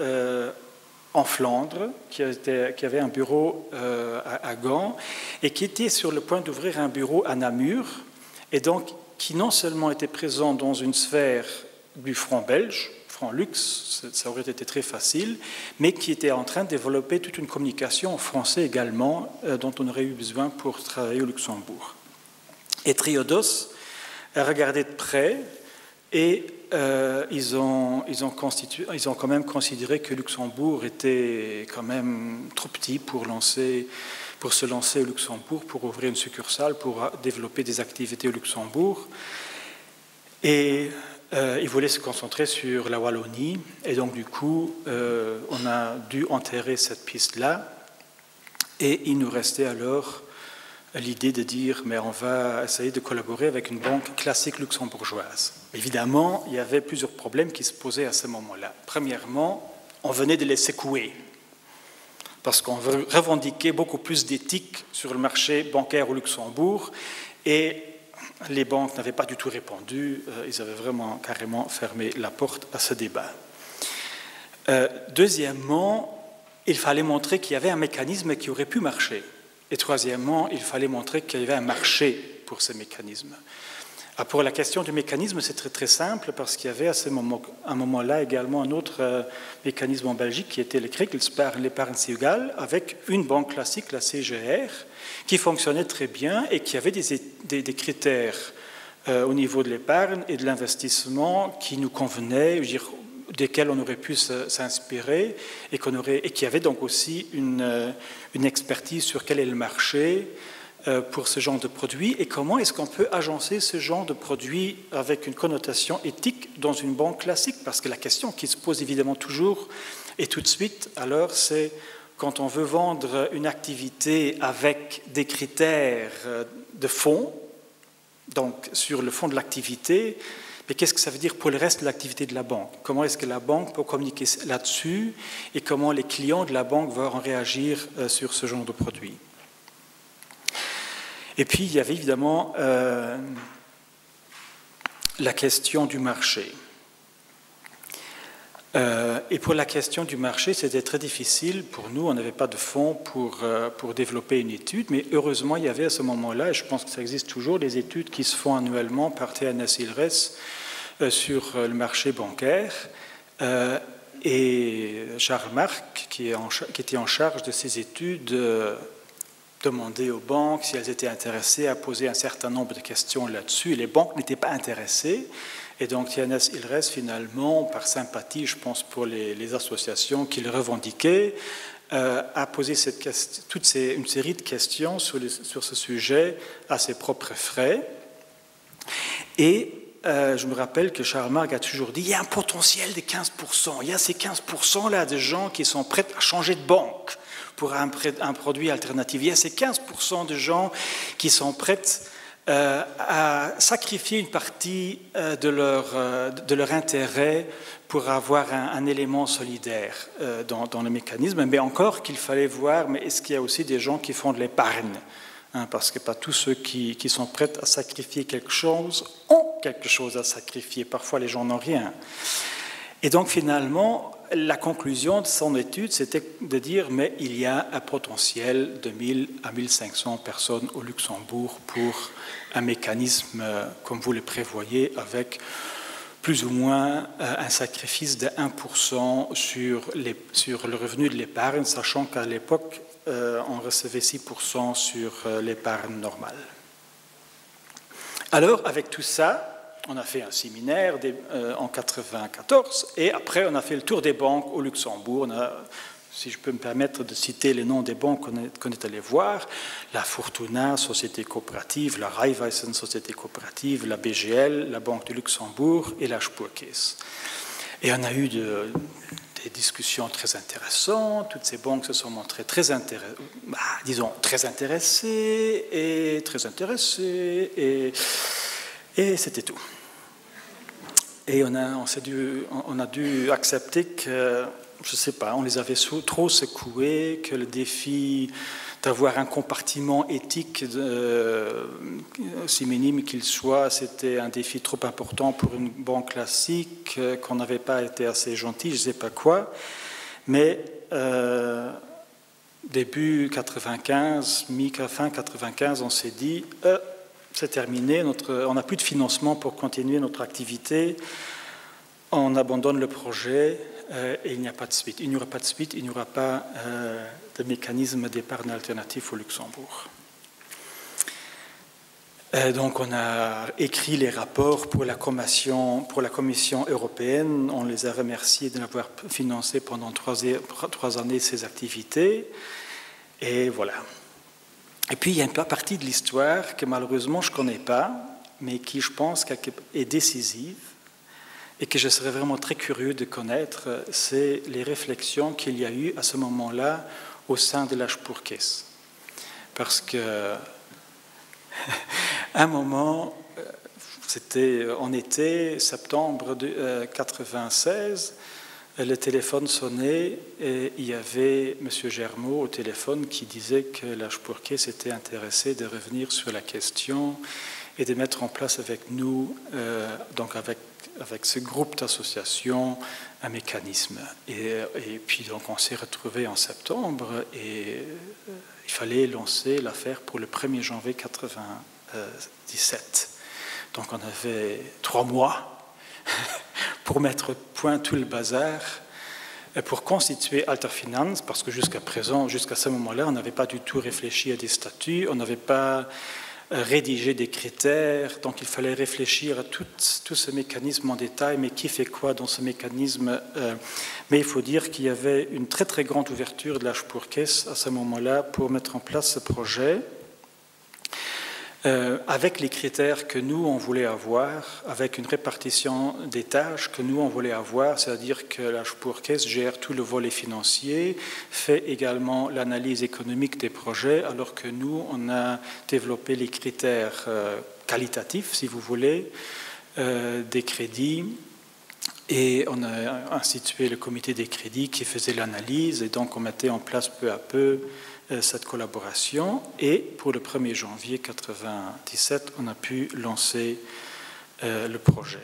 en Flandre, qui avait un bureau à Gand et qui était sur le point d'ouvrir un bureau à Namur et donc qui non seulement était présent dans une sphère du franc belge, franc luxe, ça aurait été très facile, mais qui était en train de développer toute une communication en français également, dont on aurait eu besoin pour travailler au Luxembourg. Et Triodos a regardé de près et ils ont quand même considéré que Luxembourg était quand même trop petit pour se lancer au Luxembourg, pour ouvrir une succursale, pour développer des activités au Luxembourg. Et ils voulaient se concentrer sur la Wallonie, et donc du coup, on a dû enterrer cette piste-là, et il nous restait alors l'idée de dire, mais on va essayer de collaborer avec une banque classique luxembourgeoise. Évidemment, il y avait plusieurs problèmes qui se posaient à ce moment-là. Premièrement, on venait de les secouer, parce qu'on revendiquait beaucoup plus d'éthique sur le marché bancaire au Luxembourg, et les banques n'avaient pas du tout répondu, ils avaient vraiment carrément fermé la porte à ce débat. Deuxièmement, il fallait montrer qu'il y avait un mécanisme qui aurait pu marcher. Et troisièmement, il fallait montrer qu'il y avait un marché pour ce mécanisme. Pour la question du mécanisme, c'est très, très simple parce qu'il y avait à ce moment-là également un autre mécanisme en Belgique qui était le CRIC, l'épargne cigale, avec une banque classique, la CGR, qui fonctionnait très bien et qui avait des critères au niveau de l'épargne et de l'investissement qui nous convenaient, je veux dire, desquels on aurait pu s'inspirer et qui avait donc aussi une expertise sur quel est le marché pour ce genre de produit et comment est-ce qu'on peut agencer ce genre de produit avec une connotation éthique dans une banque classique, parce que la question qui se pose évidemment toujours et tout de suite, alors c'est quand on veut vendre une activité avec des critères de fond, donc sur le fond de l'activité, mais qu'est-ce que ça veut dire pour le reste de l'activité de la banque? Comment est-ce que la banque peut communiquer là-dessus et comment les clients de la banque vont réagir sur ce genre de produit? Et puis, il y avait évidemment la question du marché. Et pour la question du marché, c'était très difficile pour nous. On n'avait pas de fonds pour développer une étude, mais heureusement, il y avait à ce moment-là, et je pense que ça existe toujours, des études qui se font annuellement par TNS-ILRES sur le marché bancaire. Et Charles Marc, qui était en charge de ces études, demandait aux banques si elles étaient intéressées à poser un certain nombre de questions là-dessus. Et les banques n'étaient pas intéressées. Et donc TNS-ILRES, finalement, par sympathie, je pense, pour les associations qui le revendiquaient, a posé une série de questions sur ce sujet à ses propres frais. Et je me rappelle que Charles Marc a toujours dit il y a un potentiel de 15%. Il y a ces 15%-là de gens qui sont prêts à changer de banque pour un produit alternatif. Il y a ces 15% de gens qui sont prêts à sacrifier une partie de leur intérêt pour avoir un élément solidaire dans le mécanisme, mais encore qu'il fallait voir, mais est-ce qu'il y a aussi des gens qui font de l'épargne, parce que pas tous ceux qui sont prêts à sacrifier quelque chose ont quelque chose à sacrifier. Parfois, les gens n'ont rien. Et donc, finalement, la conclusion de son étude, c'était de dire, mais il y a un potentiel de 1000 à 1500 personnes au Luxembourg pour un mécanisme, comme vous le prévoyez, avec plus ou moins un sacrifice de 1% sur le revenu de l'épargne, sachant qu'à l'époque, on recevait 6% sur l'épargne normale. Alors, avec tout ça, on a fait un séminaire en 1994 et après on a fait le tour des banques au Luxembourg. On a, si je peux me permettre de citer les noms des banques qu'on est allé voir, la Fortuna, Société Coopérative, la Raiffeisen, Société Coopérative, la BGL, la Banque du Luxembourg et la Sparkasse. Et on a eu des discussions très intéressantes. Toutes ces banques se sont montrées très intéressées et c'était tout. Et on a dû accepter que, je ne sais pas, on les avait trop secoués, que le défi d'avoir un compartiment éthique, si minime qu'il soit, c'était un défi trop important pour une banque classique, qu'on n'avait pas été assez gentil, je ne sais pas quoi. Mais début 95, fin 95, on s'est dit... c'est terminé, on n'a plus de financement pour continuer notre activité, on abandonne le projet et il n'y a pas de suite. Il n'y aura pas de suite, il n'y aura pas de mécanisme d'épargne alternatif au Luxembourg. Donc on a écrit les rapports pour la Commission européenne, on les a remerciés de l'avoir financé pendant 3 années ces activités, et voilà. Et puis, il y a une partie de l'histoire que malheureusement je ne connais pas, mais qui, je pense, est décisive et que je serais vraiment très curieux de connaître, c'est les réflexions qu'il y a eu à ce moment-là au sein de la Sparkasse. Parce qu'à un moment, c'était en été, septembre 1996, le téléphone sonnait et il y avait M. Germaud au téléphone qui disait que la Sparkasse s'était intéressée de revenir sur la question et de mettre en place avec nous, donc avec ce groupe d'associations, un mécanisme. Et puis donc on s'est retrouvés en septembre et il fallait lancer l'affaire pour le 1er janvier 1997. Donc on avait 3 mois pour mettre au point tout le bazar, pour constituer Alterfinanz, parce que jusqu'à présent, jusqu'à ce moment-là, on n'avait pas du tout réfléchi à des statuts, on n'avait pas rédigé des critères, donc il fallait réfléchir à tout ce mécanisme en détail, mais qui fait quoi dans ce mécanisme. Mais il faut dire qu'il y avait une très très grande ouverture de la Spurkes à ce moment-là pour mettre en place ce projet, avec les critères que nous, on voulait avoir, avec une répartition des tâches que nous, on voulait avoir, c'est-à-dire que la Spurkes gère tout le volet financier, fait également l'analyse économique des projets, alors que nous, on a développé les critères qualitatifs, si vous voulez, des crédits, et on a institué le comité des crédits qui faisait l'analyse, et donc on mettait en place peu à peu cette collaboration, et pour le 1er janvier 1997, on a pu lancer le projet.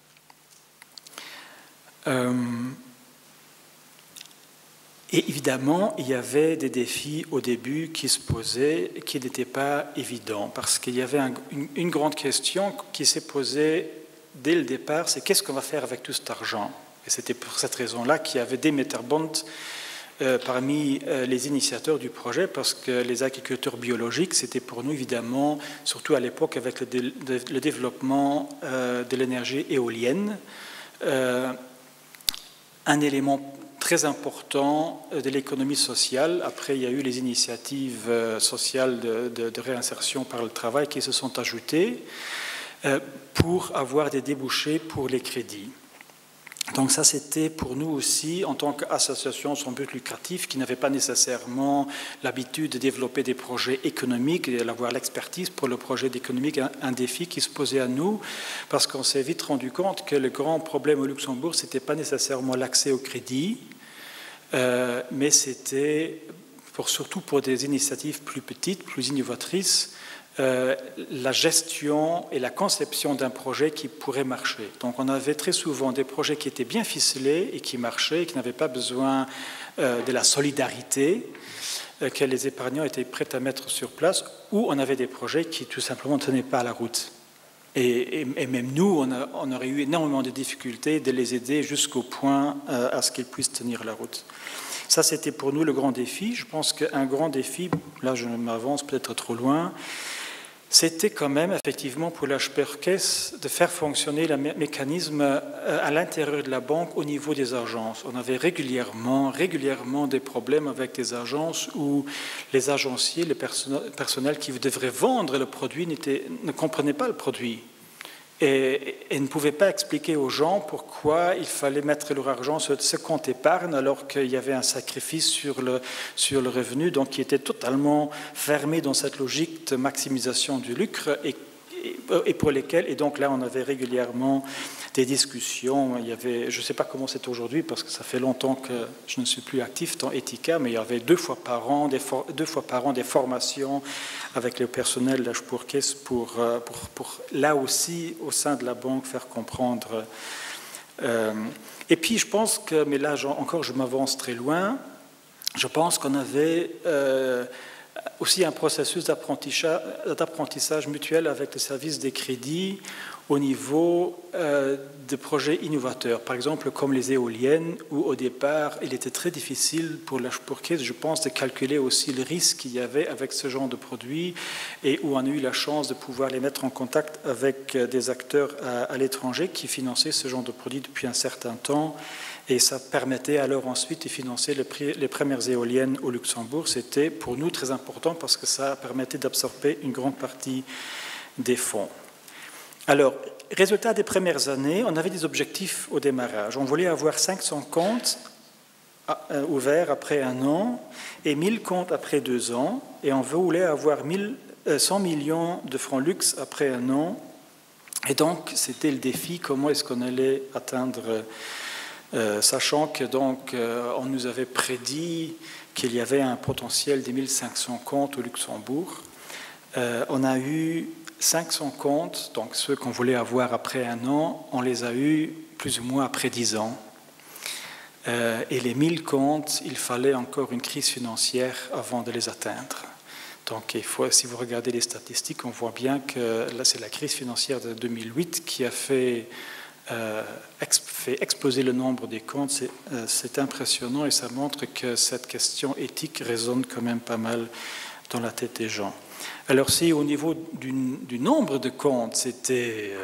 Et évidemment, il y avait des défis au début qui se posaient, qui n'étaient pas évidents, parce qu'il y avait une grande question qui s'est posée dès le départ, c'est qu'est-ce qu'on va faire avec tout cet argent? Et c'était pour cette raison-là qu'il y avait des Meterbond parmi les initiateurs du projet, parce que les agriculteurs biologiques, c'était pour nous évidemment, surtout à l'époque avec le développement de l'énergie éolienne, un élément très important de l'économie sociale. Après, il y a eu les initiatives sociales de réinsertion par le travail qui se sont ajoutées pour avoir des débouchés pour les crédits. Donc ça, c'était pour nous aussi, en tant qu'association sans but lucratif, qui n'avait pas nécessairement l'habitude de développer des projets économiques et d'avoir l'expertise pour le projet économique, un défi qui se posait à nous, parce qu'on s'est vite rendu compte que le grand problème au Luxembourg, ce n'était pas nécessairement l'accès au crédit, mais c'était surtout pour des initiatives plus petites, plus innovatrices, la gestion et la conception d'un projet qui pourrait marcher. Donc on avait très souvent des projets qui étaient bien ficelés et qui marchaient, et qui n'avaient pas besoin de la solidarité que les épargnants étaient prêts à mettre sur place, ou on avait des projets qui tout simplement ne tenaient pas la route. Et même nous, on aurait eu énormément de difficultés de les aider jusqu'au point à ce qu'ils puissent tenir la route. Ça, c'était pour nous le grand défi. Je pense qu'un grand défi, là je m'avance peut-être trop loin, c'était quand même effectivement pour la Spurkes de faire fonctionner le mécanisme à l'intérieur de la banque au niveau des agences. On avait régulièrement des problèmes avec des agences où les agenciers, le personnel qui devrait vendre le produit ne comprenait pas le produit et ne pouvait pas expliquer aux gens pourquoi il fallait mettre leur argent sur ce compte épargne alors qu'il y avait un sacrifice sur le revenu, donc qui était totalement fermé dans cette logique de maximisation du lucre et pour lesquels, et donc là on avait régulièrement des discussions. Il y avait, je ne sais pas comment c'est aujourd'hui parce que ça fait longtemps que je ne suis plus actif dans Etika, mais il y avait 2 fois par an des formations avec le personnel de la Spurkes pour là aussi au sein de la banque faire comprendre. Et puis je pense que, mais là encore je m'avance très loin, je pense qu'on avait aussi un processus d'apprentissage mutuel avec le service des crédits au niveau de projets innovateurs, par exemple comme les éoliennes, où au départ il était très difficile pour la Spurkes, je pense, de calculer aussi le risque qu'il y avait avec ce genre de produits, et où on a eu la chance de pouvoir les mettre en contact avec des acteurs à l'étranger qui finançaient ce genre de produits depuis un certain temps. Et ça permettait alors ensuite de financer les premières éoliennes au Luxembourg. C'était pour nous très important parce que ça permettait d'absorber une grande partie des fonds. Alors, résultat des premières années, on avait des objectifs au démarrage. On voulait avoir 500 comptes ouverts après 1 an et 1000 comptes après 2 ans. Et on voulait avoir 100 millions de francs luxe après 1 an. Et donc, c'était le défi, comment est-ce qu'on allait atteindre sachant que donc on nous avait prédit qu'il y avait un potentiel de 1500 comptes au Luxembourg. On a eu 500 comptes, donc ceux qu'on voulait avoir après 1 an, on les a eus plus ou moins après 10 ans. Et les 1000 comptes, il fallait encore une crise financière avant de les atteindre. Donc, si vous regardez les statistiques, on voit bien que là, c'est la crise financière de 2008 qui a fait exploser le nombre des comptes. C'est impressionnant et ça montre que cette question éthique résonne quand même pas mal dans la tête des gens. Alors, si au niveau du nombre de comptes, c'était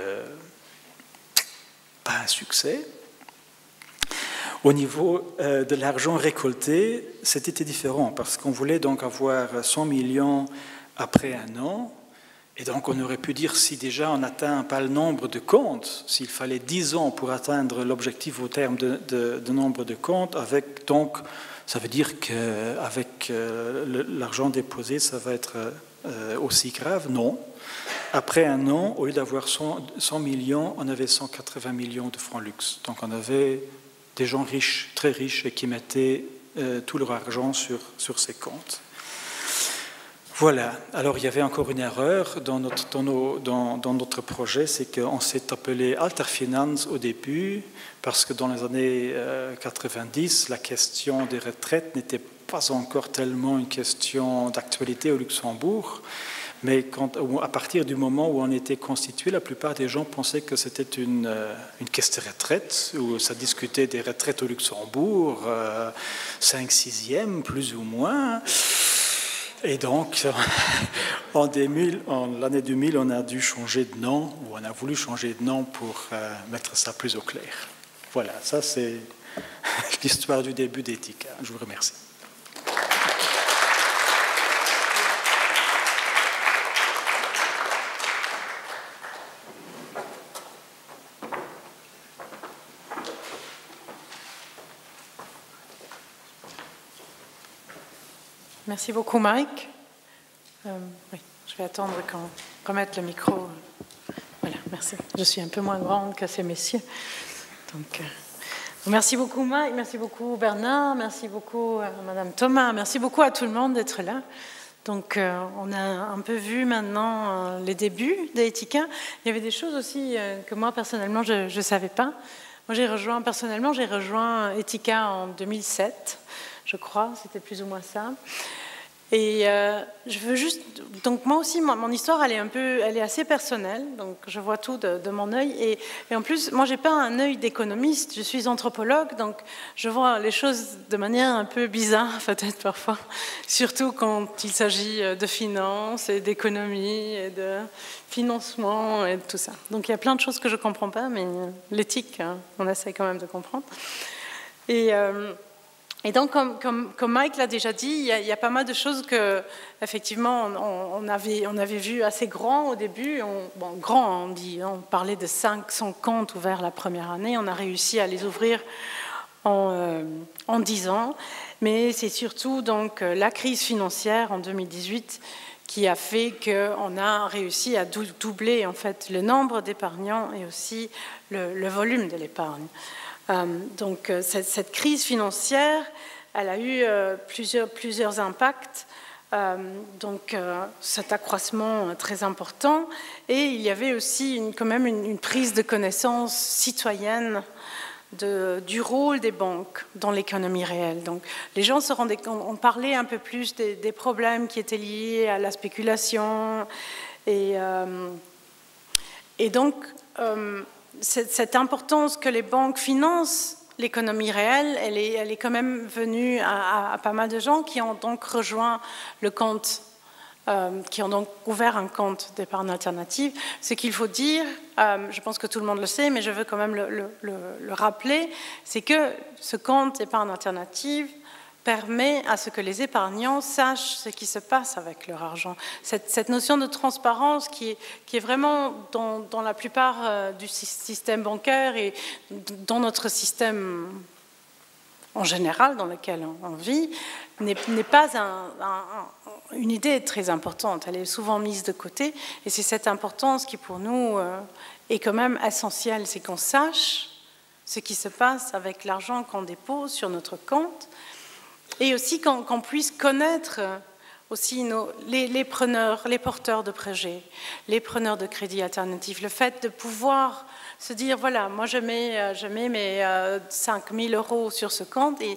pas un succès, au niveau de l'argent récolté, c'était différent parce qu'on voulait donc avoir 100 millions après un an. Et donc on aurait pu dire si déjà on n'atteint pas le nombre de comptes, s'il fallait 10 ans pour atteindre l'objectif au terme de nombre de comptes, donc ça veut dire qu'avec l'argent déposé, ça va être aussi grave. Non. Après un an, au lieu d'avoir 100 millions, on avait 180 millions de francs luxe. Donc on avait des gens riches, très riches, et qui mettaient tout leur argent sur ces comptes. Voilà. Alors, il y avait encore une erreur dans notre projet, c'est qu'on s'est appelé Alterfinanz au début, parce que dans les années 90, la question des retraites n'était pas encore tellement une question d'actualité au Luxembourg. Mais à partir du moment où on était constitué, la plupart des gens pensaient que c'était une caisse de retraite, où ça discutait des retraites au Luxembourg, 5/6e, plus ou moins. Et donc, en l'année 2000, on a dû changer de nom, ou on a voulu changer de nom pour mettre ça plus au clair. Voilà, ça c'est l'histoire du début d'Etica. Je vous remercie. Merci beaucoup, Mike. Oui, je vais attendre qu'on remette le micro. Voilà, merci. Je suis un peu moins grande que ces messieurs. Donc, merci beaucoup, Mike. Merci beaucoup, Bernard. Merci beaucoup, Madame Thomas. Merci beaucoup à tout le monde d'être là. Donc, on a un peu vu maintenant les débuts d'Etica. Il y avait des choses aussi que moi, personnellement, je ne savais pas. Moi, j'ai rejoint Etica en 2007. Je crois, c'était plus ou moins ça. Et je veux juste... Donc moi aussi, mon histoire, elle est assez personnelle. Donc je vois tout de mon œil. Et en plus, moi, je n'ai pas un œil d'économiste. Je suis anthropologue, donc je vois les choses de manière un peu bizarre, peut-être parfois. Surtout quand il s'agit de finances et d'économie et de financement et de tout ça. Donc il y a plein de choses que je ne comprends pas, mais l'éthique, on essaie quand même de comprendre. Et donc, comme Mike l'a déjà dit, il y a pas mal de choses que, effectivement, on avait vu assez grand au début. On parlait de 500 comptes ouverts la première année. On a réussi à les ouvrir en 10 ans. Mais c'est surtout donc la crise financière en 2018 qui a fait qu'on a réussi à doubler en fait le nombre d'épargnants et aussi le volume de l'épargne. Donc cette crise financière, elle a eu plusieurs impacts. Donc cet accroissement très important, et il y avait aussi quand même une prise de connaissance citoyenne du rôle des banques dans l'économie réelle. Donc les gens se rendaient compte, on parlait un peu plus des problèmes qui étaient liés à la spéculation, et donc cette importance que les banques financent l'économie réelle, elle est quand même venue à pas mal de gens qui ont donc rejoint le compte, qui ont donc ouvert un compte d'épargne alternative. Ce qu'il faut dire, je pense que tout le monde le sait, mais je veux quand même le rappeler, c'est que ce compte d'épargne alternative permet à ce que les épargnants sachent ce qui se passe avec leur argent. Cette notion de transparence qui est vraiment dans la plupart du système bancaire et dans notre système en général dans lequel on vit, n'est pas une idée très importante. Elle est souvent mise de côté, et c'est cette importance qui pour nous est quand même essentielle, c'est qu'on sache ce qui se passe avec l'argent qu'on dépose sur notre compte, et aussi qu'on puisse connaître aussi les preneurs, les porteurs de projets, les preneurs de crédits alternatifs. Le fait de pouvoir se dire, voilà, moi je mets mes 5 000 € sur ce compte,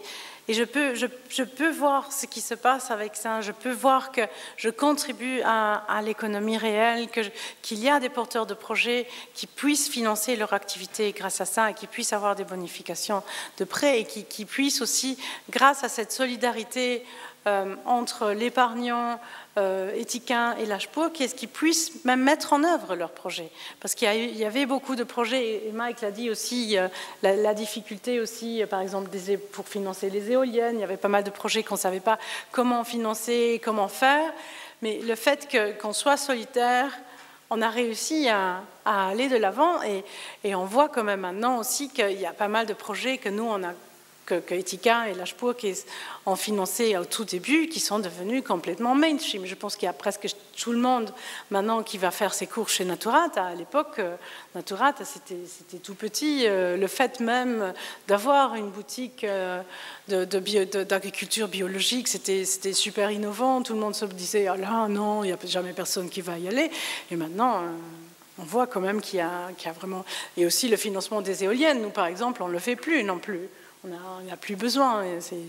Et je peux voir ce qui se passe avec ça, je peux voir que je contribue à l'économie réelle, qu'il y a des porteurs de projets qui puissent financer leur activité grâce à ça et qui puissent avoir des bonifications de prêts et qui puissent aussi, grâce à cette solidarité entre l'épargnant, Etika et l'HPO, qu'est-ce qu'ils puissent même mettre en œuvre leurs projets. Parce qu'il y avait beaucoup de projets, et Mike l'a dit aussi, la difficulté aussi, par exemple, pour financer les éoliennes, il y avait pas mal de projets qu'on ne savait pas comment financer, comment faire, mais le fait qu'on soit solitaire, on a réussi à aller de l'avant, et on voit quand même maintenant aussi qu'il y a pas mal de projets que nous, que Etika et l'HPO ont financé au tout début, qui sont devenus complètement mainstream. Je pense qu'il y a presque tout le monde maintenant qui va faire ses cours chez Naturata. À l'époque, Naturata, c'était tout petit. Le fait même d'avoir une boutique d'agriculture biologique, c'était super innovant. Tout le monde se disait, ah là, non, il n'y a jamais personne qui va y aller. Et maintenant... on voit quand même qu'il y a vraiment... Et aussi le financement des éoliennes. Nous, par exemple, on ne le fait plus non plus. On n'a plus besoin.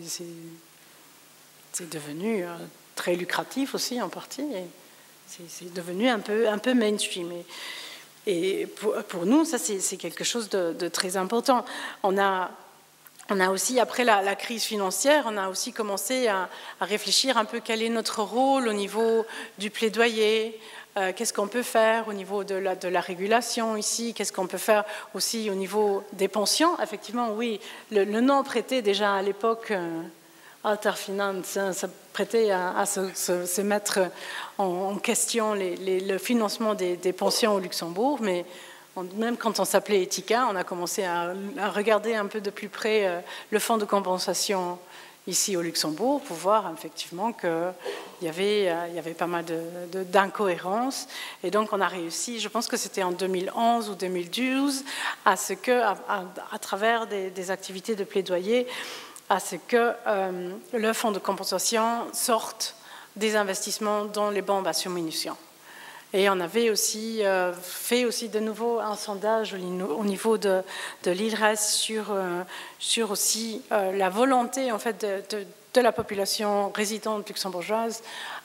C'est devenu très lucratif aussi, en partie. C'est devenu un peu mainstream. Et pour nous, ça, c'est quelque chose de très important. On a aussi, après la crise financière, on a aussi commencé à réfléchir un peu quel est notre rôle au niveau du plaidoyer. Qu'est-ce qu'on peut faire au niveau de la régulation ici? Qu'est-ce qu'on peut faire aussi au niveau des pensions? Effectivement, oui, le nom prêtait déjà à l'époque Alterfinanz, ça prêtait à se mettre en question le financement des pensions au Luxembourg, mais même quand on s'appelait Etika, on a commencé à regarder un peu de plus près le fonds de compensation ici au Luxembourg pour voir effectivement qu'il y avait pas mal d'incohérences. Et donc on a réussi, je pense que c'était en 2011 ou 2012, à travers des activités de plaidoyer, à ce que le fonds de compensation sorte des investissements dans les bombes à surmunition. Et on avait aussi fait aussi de nouveau un sondage au niveau de l'IRES sur aussi la volonté en fait de la population résidente luxembourgeoise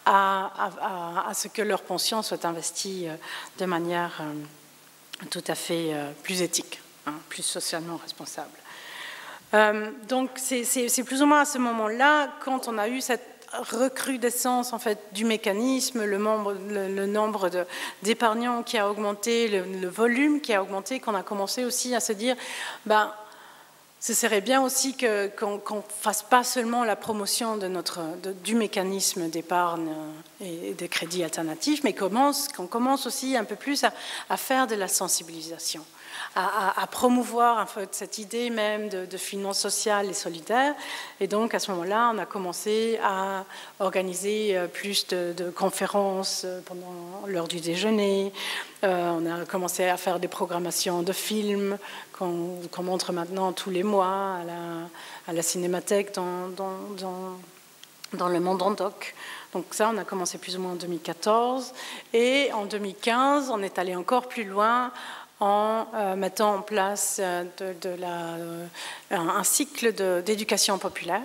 à ce que leurs pensions soient investies de manière tout à fait plus éthique, plus socialement responsable. Donc c'est plus ou moins à ce moment-là, quand on a eu cette recrudescence en fait du mécanisme, le nombre d'épargnants qui a augmenté, le volume qui a augmenté, qu'on a commencé aussi à se dire ce serait bien aussi qu'on ne fasse pas seulement la promotion du mécanisme d'épargne et des crédits alternatifs, mais qu'on commence aussi un peu plus à faire de la sensibilisation, à promouvoir en fait, cette idée même de finance sociale et solidaire. Et donc, à ce moment-là, on a commencé à organiser plus de conférences pendant l'heure du déjeuner. On a commencé à faire des programmations de films qu'on montre maintenant tous les mois à la Cinémathèque dans le monde en doc. Donc ça, on a commencé plus ou moins en 2014. Et en 2015, on est allé encore plus loin en mettant en place un cycle d'éducation populaire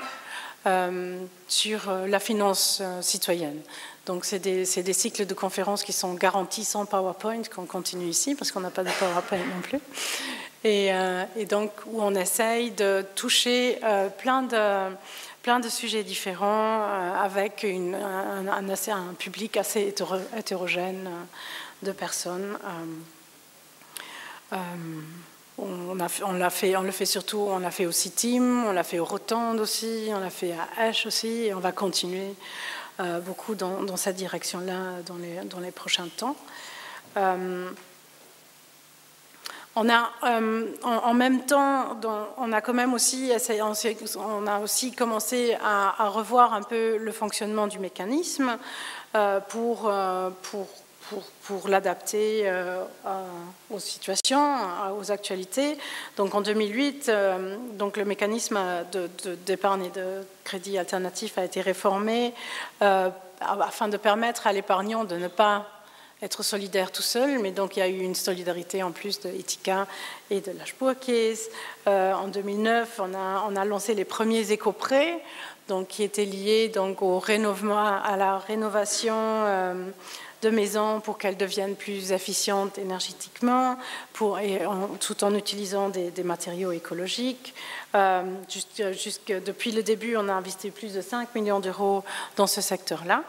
sur la finance citoyenne. Donc c'est des cycles de conférences qui sont garantis sans PowerPoint, qu'on continue ici, parce qu'on n'a pas de PowerPoint non plus. Et donc où on essaye de toucher plein de sujets différents avec un public assez hétérogène de personnes. On le fait surtout, on l'a fait au CITIM, on l'a fait au Rotonde aussi, on l'a fait à Esch aussi, et on va continuer beaucoup dans cette direction-là dans les prochains temps. On a, en même temps, on a quand même aussi, on a aussi commencé à revoir un peu le fonctionnement du mécanisme pour l'adapter aux situations, aux actualités. Donc en 2008, donc le mécanisme d'épargne et de crédit alternatif a été réformé afin de permettre à l'épargnant de ne pas être solidaire tout seul, mais donc il y a eu une solidarité en plus de Etika et de l'Ashburkes. En 2009, on a lancé les premiers éco-prêts, donc qui étaient liés donc à la rénovation de maisons pour qu'elles deviennent plus efficientes énergétiquement, tout en utilisant des matériaux écologiques. Depuis le début, on a investi plus de 5 millions d'euros dans ce secteur-là.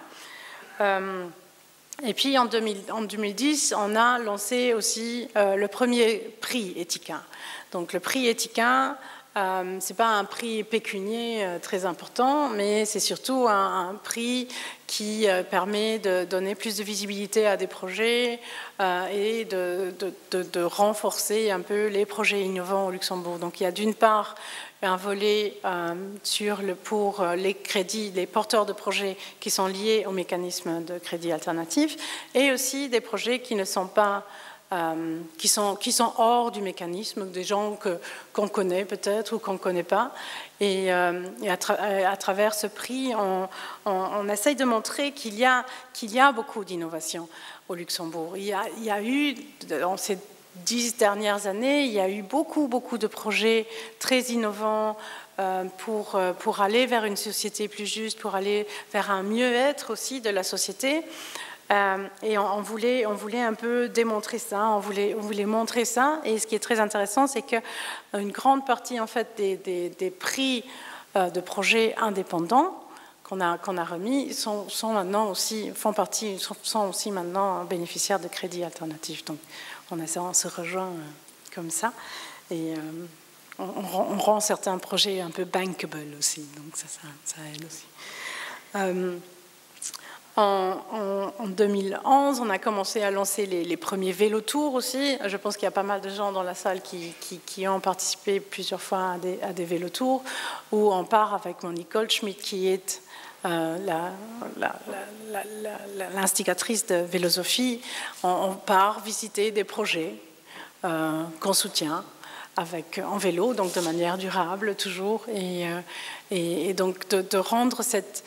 Et puis en 2010, on a lancé aussi le premier prix Etika. Donc le prix Etika, ce n'est pas un prix pécunier très important, mais c'est surtout un prix qui permet de donner plus de visibilité à des projets et de renforcer un peu les projets innovants au Luxembourg. Donc il y a d'une part un volet pour les crédits, les porteurs de projets qui sont liés au mécanisme de crédit alternatif, et aussi des projets qui ne sont pas qui sont hors du mécanisme, des gens qu'on connaît peut-être ou qu'on ne connaît pas. Et à travers ce prix, on essaye de montrer qu'il y a beaucoup d'innovation au Luxembourg. Il y a eu, dans ces 10 dernières années, il y a eu beaucoup de projets très innovants pour aller vers une société plus juste, pour aller vers un mieux-être aussi de la société. Et on voulait un peu démontrer ça, on voulait montrer ça. Et ce qui est très intéressant, c'est qu'une grande partie en fait des prix de projets indépendants qu'on a remis sont maintenant aussi sont aussi maintenant bénéficiaires de crédits alternatifs. Donc on se rejoint comme ça et on rend certains projets un peu bankable aussi. Donc ça aide aussi. En 2011, on a commencé à lancer les premiers vélotours aussi. Je pense qu'il y a pas mal de gens dans la salle qui ont participé plusieurs fois à des vélotours, où on part avec Monique Goldschmidt, qui est l'instigatrice de Vélosophie. On part visiter des projets qu'on soutient en vélo, donc de manière durable toujours, et donc de rendre cette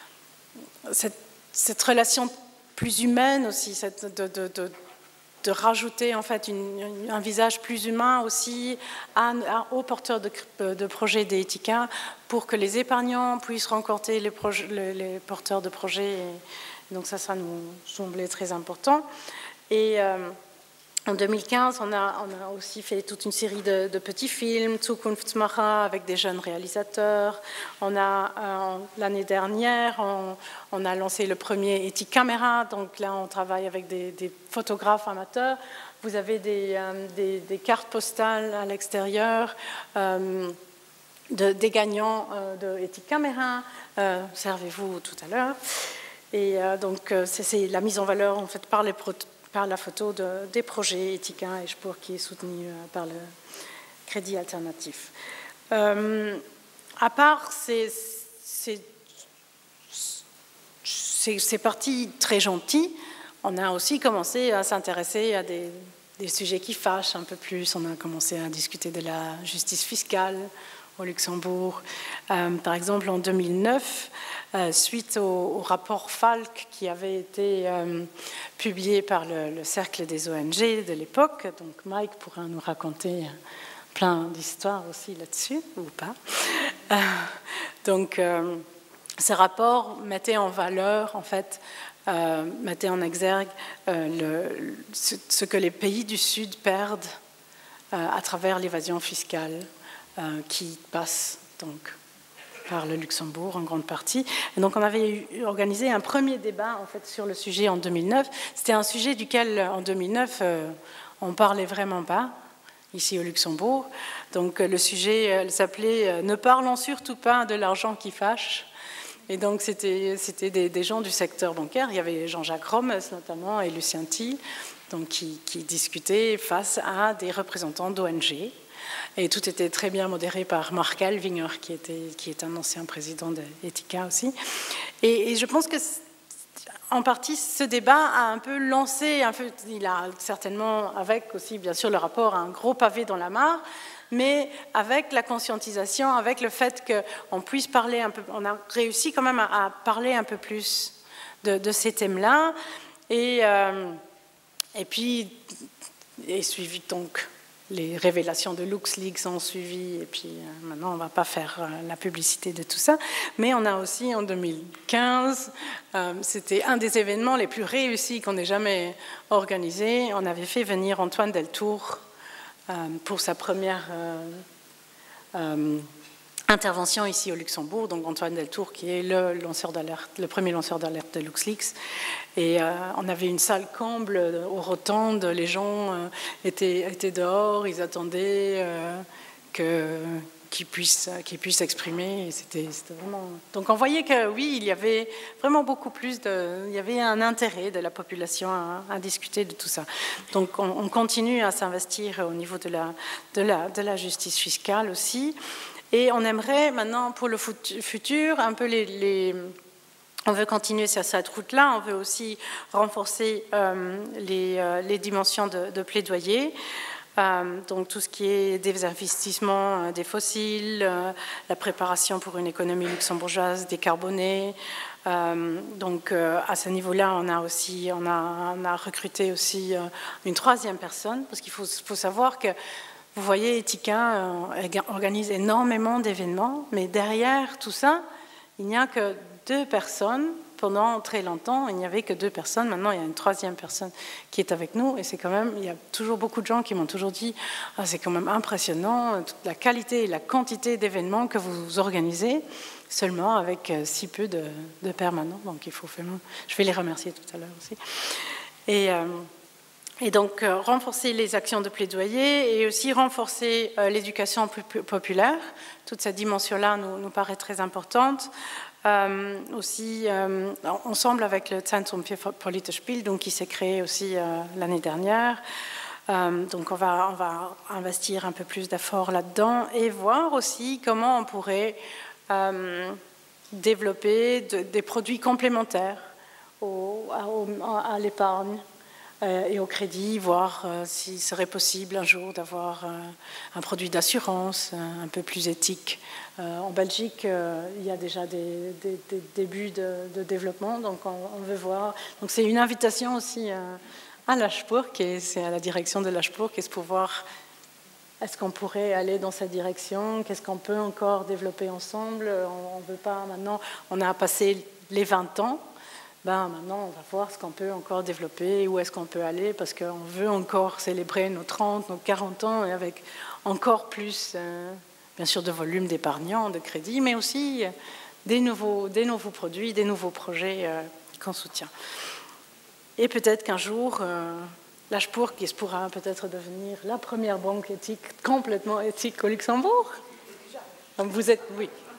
relation plus humaine aussi, de rajouter en fait un visage plus humain aussi aux porteurs de projets d'Etika, pour que les épargnants puissent rencontrer les porteurs de projets. Et donc ça nous semblait très important. Et en 2015, on a aussi fait toute une série de petits films, Zukunftsmacher, avec des jeunes réalisateurs. L'année dernière, on a lancé le premier Etikkamera. Donc là, on travaille avec des photographes amateurs. Vous avez des cartes postales à l'extérieur des gagnants de Etikkamera. Servez-vous tout à l'heure. Et donc, c'est la mise en valeur en fait par la photo des projets Etika et Spur, qui est soutenu par le crédit alternatif. À part ces parties très gentilles, on a aussi commencé à s'intéresser à des sujets qui fâchent un peu plus. On a commencé à discuter de la justice fiscale au Luxembourg. Par exemple, en 2009, suite au rapport Falk qui avait été publié par le Cercle des ONG de l'époque, donc Mike pourra nous raconter plein d'histoires aussi là-dessus, ou pas. Donc, ce rapport mettait en valeur, en fait, mettait en exergue ce que les pays du Sud perdent à travers l'évasion fiscale qui passe donc par le Luxembourg en grande partie. Et donc on avait organisé un premier débat en fait sur le sujet en 2009. C'était un sujet duquel en 2009 on parlait vraiment pas ici au Luxembourg. Donc le sujet s'appelait Ne parlons surtout pas de l'argent qui fâche. Et donc c'était des gens du secteur bancaire. Il y avait Jean-Jacques Romes notamment et Lucien Thiel, donc qui discutaient face à des représentants d'ONG. Et tout était très bien modéré par Marc Alvinger, qui est un ancien président d'Etika aussi. Et je pense que, en partie, ce débat a un peu lancé, il a certainement, avec aussi, bien sûr, le rapport, un gros pavé dans la mare, mais avec la conscientisation, avec le fait qu'on puisse parler un peu, on a réussi quand même à parler un peu plus de ces thèmes-là. Et Et puis, et suivi donc, les révélations de LuxLeaks ont suivi, et puis maintenant on ne va pas faire la publicité de tout ça, mais on a aussi en 2015, c'était un des événements les plus réussis qu'on ait jamais organisé, on avait fait venir Antoine Deltour pour sa première intervention ici au Luxembourg, donc Antoine Deltour qui est le premier lanceur d'alerte de LuxLeaks. Et on avait une salle comble au Rotonde, les gens étaient dehors, ils attendaient qu'ils puissent s'exprimer. C'était vraiment... Donc on voyait que oui, il y avait vraiment beaucoup plus il y avait un intérêt de la population à discuter de tout ça. Donc on continue à s'investir au niveau de la justice fiscale aussi. Et on aimerait maintenant, pour le futur, un peu on veut continuer sur cette route-là, on veut aussi renforcer les dimensions de plaidoyer, donc tout ce qui est des investissements des fossiles, la préparation pour une économie luxembourgeoise décarbonée. Donc à ce niveau-là, on a recruté aussi une troisième personne, parce qu'il faut savoir que vous voyez, Etika organise énormément d'événements, mais derrière tout ça, il n'y a que 2 personnes. Pendant très longtemps, il n'y avait que 2 personnes. Maintenant, il y a une troisième personne qui est avec nous. Et c'est quand même, il y a toujours beaucoup de gens qui m'ont toujours dit c'est quand même impressionnant, toute la qualité et la quantité d'événements que vous organisez, seulement avec si peu de permanents. Donc, il faut vraiment... Je vais les remercier tout à l'heure aussi. Et donc, renforcer les actions de plaidoyer et aussi renforcer l'éducation populaire. Toute cette dimension-là nous paraît très importante. Aussi, ensemble avec le Zentrum für politische Bildung qui s'est créé aussi l'année dernière. Donc, on va investir un peu plus d'efforts là-dedans et voir aussi comment on pourrait développer des produits complémentaires à l'épargne et au crédit, voir s'il serait possible un jour d'avoir un produit d'assurance un peu plus éthique. En Belgique, il y a déjà des débuts de développement, donc on veut voir. Donc c'est une invitation aussi à l'Ashpur, c'est à la direction de l'Ashpur, qui est pour voir est-ce qu'on pourrait aller dans cette direction, qu'est-ce qu'on peut encore développer ensemble. On veut pas maintenant, on a passé les 20 ans. Maintenant, on va voir ce qu'on peut encore développer, où est-ce qu'on peut aller, parce qu'on veut encore célébrer nos 30, nos 40 ans, et avec encore plus, bien sûr, de volume d'épargnants, de crédits, mais aussi des nouveaux produits, des nouveaux projets qu'on soutient. Et peut-être qu'un jour, l'Ashpur pourra peut-être devenir la première banque éthique, complètement éthique au Luxembourg. Vous êtes.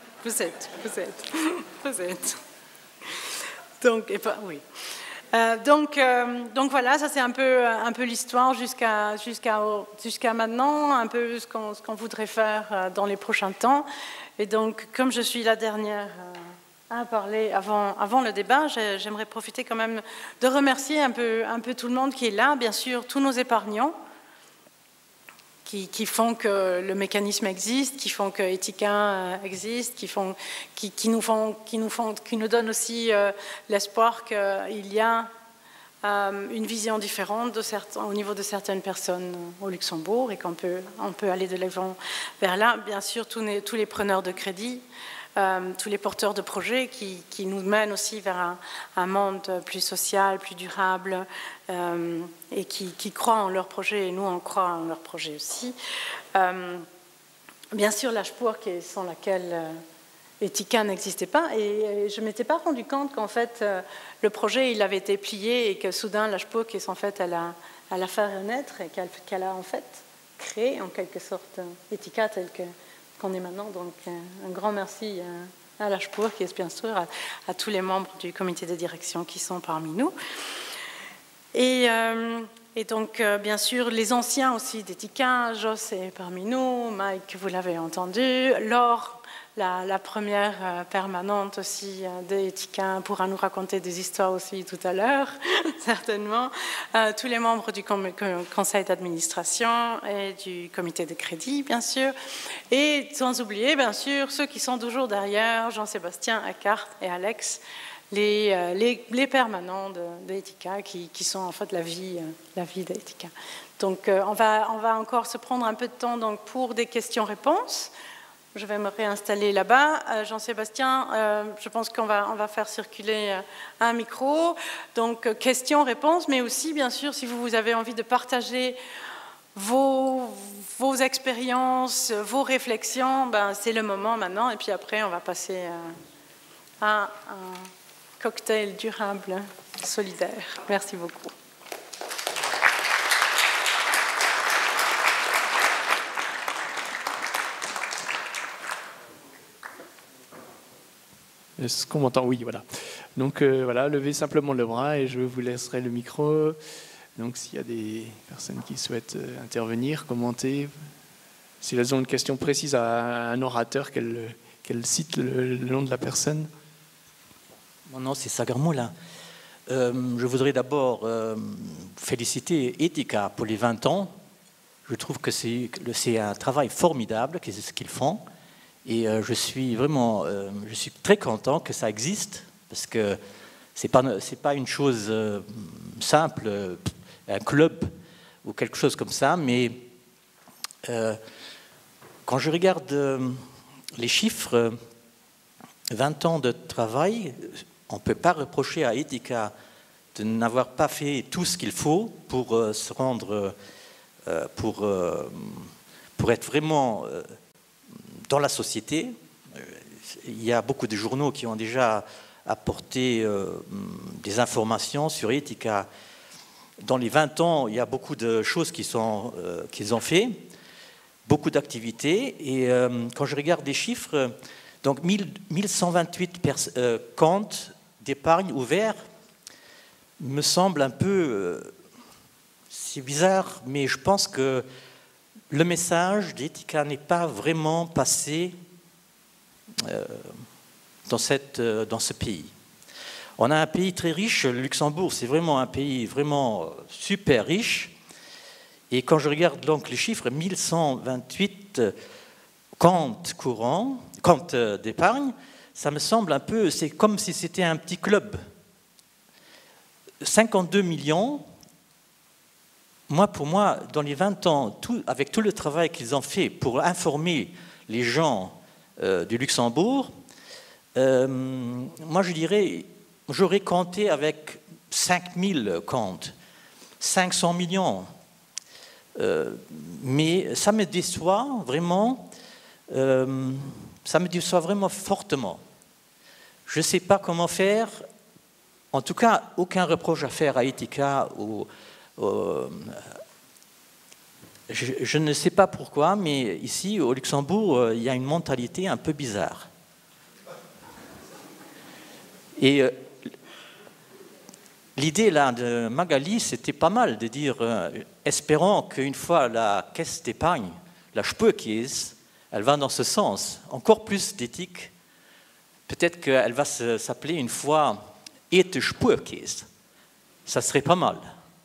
Donc, oui. Donc voilà, ça c'est un peu l'histoire jusqu'à maintenant, un peu ce qu'on voudrait faire dans les prochains temps. Et donc, comme je suis la dernière à parler avant le débat, j'aimerais profiter quand même de remercier un peu tout le monde qui est là, bien sûr, tous nos épargnants, qui font que le mécanisme existe, qui font que Etika existe, qui nous donnent aussi l'espoir qu'il y a une vision différente au niveau de certaines personnes au Luxembourg et qu'on peut aller de l'avant vers là. Bien sûr, tous les preneurs de crédit, tous les porteurs de projets qui nous mènent aussi vers un monde plus social, plus durable, et qui croient en leurs projets, et nous on croit en leurs projets aussi. Bien sûr, l'Ashpur, sans laquelle Etika n'existait pas, et je ne m'étais pas rendu compte qu'en fait le projet il avait été plié et que soudain l'Ashpur, en fait, elle a fait renaître et qu'elle a en fait créé en quelque sorte Etika tel qu'on est maintenant. Donc un grand merci à l'Ashpur, qui est bien sûr à tous les membres du comité de direction qui sont parmi nous. Et donc, bien sûr, les anciens aussi d'Etika, Jos est parmi nous, Mike, vous l'avez entendu, Laure, la première permanente aussi d'Etika, pourra nous raconter des histoires aussi tout à l'heure, certainement, tous les membres du conseil d'administration et du comité de crédit, bien sûr, et sans oublier, bien sûr, ceux qui sont toujours derrière, Jean-Sébastien, Eckhart et Alex, les permanents d'Ethica qui sont en fait la vie d'Ethica. Donc on va encore se prendre un peu de temps donc, pour des questions-réponses. Je vais me réinstaller là-bas. Jean-Sébastien, je pense qu'on va faire circuler un micro. Donc questions-réponses, mais aussi bien sûr si vous avez envie de partager vos expériences, vos réflexions, c'est le moment maintenant. Et puis après, on va passer à un cocktail durable, solidaire. Merci beaucoup. Est-ce qu'on m'entend? Oui, voilà. Donc voilà, levez simplement le bras et je vous laisserai le micro. Donc s'il y a des personnes qui souhaitent intervenir, commenter, si elles ont une question précise à un orateur, qu'elles citent le nom de la personne. Mon nom c'est Sagar Moulin. Je voudrais d'abord féliciter Ethica pour les 20 ans. Je trouve que c'est un travail formidable, que c'est ce qu'ils font. Et je suis très content que ça existe, parce que c'est pas une chose simple, un club ou quelque chose comme ça, mais quand je regarde les chiffres, 20 ans de travail, on ne peut pas reprocher à Ethica de n'avoir pas fait tout ce qu'il faut pour se rendre, pour être vraiment dans la société. Il y a beaucoup de journaux qui ont déjà apporté des informations sur Ethica. Dans les 20 ans, il y a beaucoup de choses qu'ils ont fait, beaucoup d'activités. Et quand je regarde les chiffres, donc 1128 comptes d'épargne ouverts me semble un peu... c'est bizarre, mais je pense que le message d'Ethica n'est pas vraiment passé dans ce pays. On a un pays très riche, le Luxembourg, c'est vraiment un pays vraiment super riche. Et quand je regarde donc les chiffres, 1128 comptes courants, comptes d'épargne, ça me semble un peu, c'est comme si c'était un petit club. 52 millions. Pour moi, dans les 20 ans, avec tout le travail qu'ils ont fait pour informer les gens du Luxembourg, moi je dirais, j'aurais compté avec 5000 comptes, 500 millions. Mais ça me déçoit vraiment, fortement. Je ne sais pas comment faire. En tout cas, aucun reproche à faire à Ethica je ne sais pas pourquoi, mais ici, au Luxembourg, il y a une mentalité un peu bizarre. Et l'idée là de Magali, c'était pas mal de dire, espérons qu'une fois la caisse d'épargne, la Sparkasse, elle va dans ce sens, encore plus d'éthique. Peut-être qu'elle va s'appeler une fois Ete Sparkasse. Ça serait pas mal.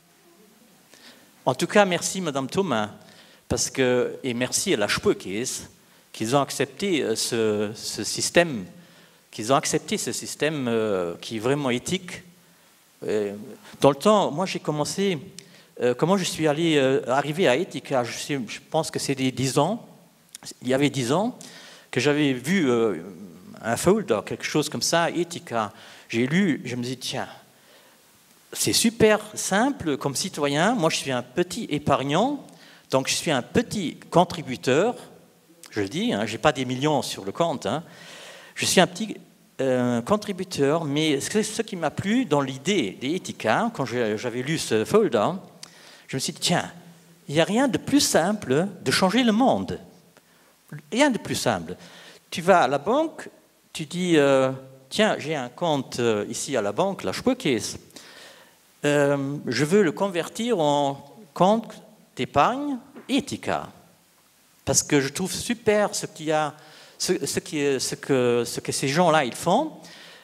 En tout cas, merci Madame Thomas, et merci à la Sparkasse qu'ils ont accepté ce système, qui est vraiment éthique. Dans le temps, moi j'ai commencé, comment je suis arrivé à Ethica, je pense que c'est il y avait 10 ans, que j'avais vu un folder, quelque chose comme ça, Ethica. J'ai lu, je me dis, tiens, c'est super simple comme citoyen. Moi, je suis un petit épargnant, donc je suis un petit contributeur. Je le dis, je n'ai pas des millions sur le compte. Je suis un petit contributeur, mais ce qui m'a plu dans l'idée d'Ethica, quand j'avais lu ce folder, je me suis dit, tiens, il n'y a rien de plus simple de changer le monde. Rien de plus simple. Tu vas à la banque, tu dis, tiens, j'ai un compte ici à la banque, la Sparkasse. Je veux le convertir en compte d'épargne Ethica. Parce que je trouve super ce que ces gens-là ils font.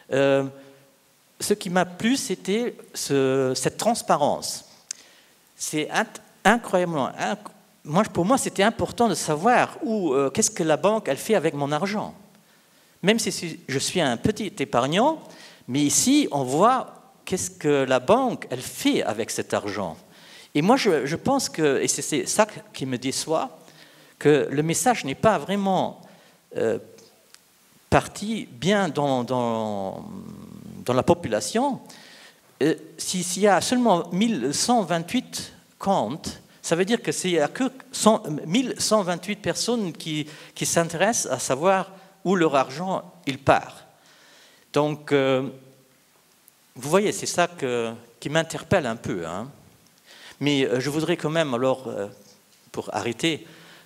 Ce qui m'a plu, c'était cette transparence. C'est incroyablement. Pour moi, c'était important de savoir qu'est-ce que la banque elle fait avec mon argent. Même si je suis un petit épargnant, Mais ici, on voit qu'est-ce que la banque, elle fait avec cet argent. Et moi, je pense que, et c'est ça qui me déçoit, que le message n'est pas vraiment parti bien dans la population. S'il y a seulement 1128 comptes, ça veut dire qu'il n'y a que 1128 personnes qui s'intéressent à savoir où leur argent il part. Donc, vous voyez, c'est ça qui m'interpelle un peu. Hein. Mais je voudrais quand même, alors, pour arrêter,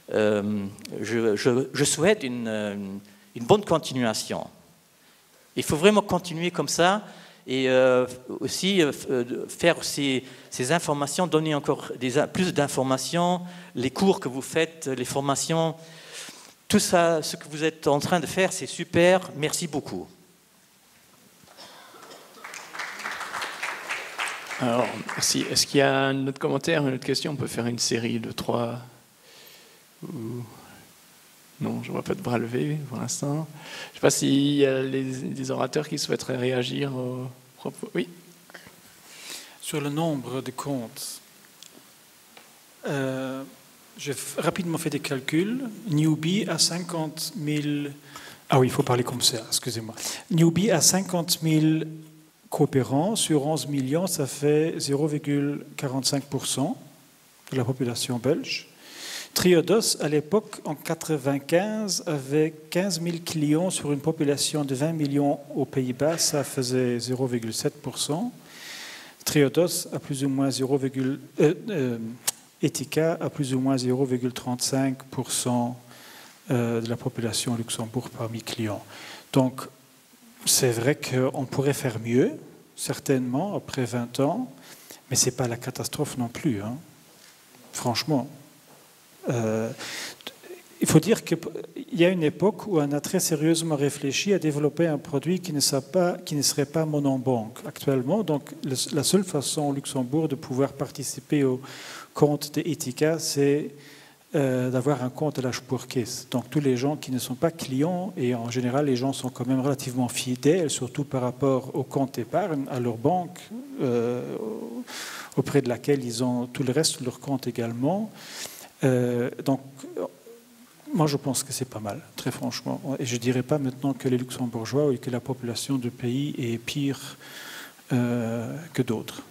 je souhaite une bonne continuation. Il faut vraiment continuer comme ça et aussi faire ces informations, donner encore plus d'informations, les cours que vous faites, les formations, tout ça, ce que vous êtes en train de faire, c'est super. Merci beaucoup. Alors, merci. Est-ce qu'il y a un autre commentaire, une autre question? On peut faire une série de 3. Non, je ne vois pas de bras levés pour l'instant. Je ne sais pas s'il y a des orateurs qui souhaiteraient réagir au propos. Oui. Sur le nombre de comptes, j'ai rapidement fait des calculs. Newbie a 50 000... Ah oui, il faut parler comme ça, excusez-moi. Newbie a 50 000 coopérants. Sur 11 millions, ça fait 0,45% de la population belge. Triodos, à l'époque, en 1995, avait 15 000 clients sur une population de 20 millions aux Pays-Bas, ça faisait 0,7%. Triodos a plus ou moins Etica a plus ou moins 0,35% de la population au Luxembourg parmi clients. Donc, c'est vrai qu'on pourrait faire mieux, certainement, après 20 ans, mais ce n'est pas la catastrophe non plus, hein. Franchement. Il faut dire qu'il y a une époque où on a très sérieusement réfléchi à développer un produit qui ne serait pas monobanque. Actuellement, donc, la seule façon au Luxembourg de pouvoir participer au compte de Etica, c'est d'avoir un compte à la Spurkis. Donc tous les gens qui ne sont pas clients, et en général les gens sont quand même relativement fidèles, surtout par rapport au compte épargne, à leur banque, auprès de laquelle ils ont tout le reste de leur compte également. Donc, moi, je pense que c'est pas mal, très franchement. Et je ne dirais pas maintenant que les Luxembourgeois et que la population du pays est pire que d'autres.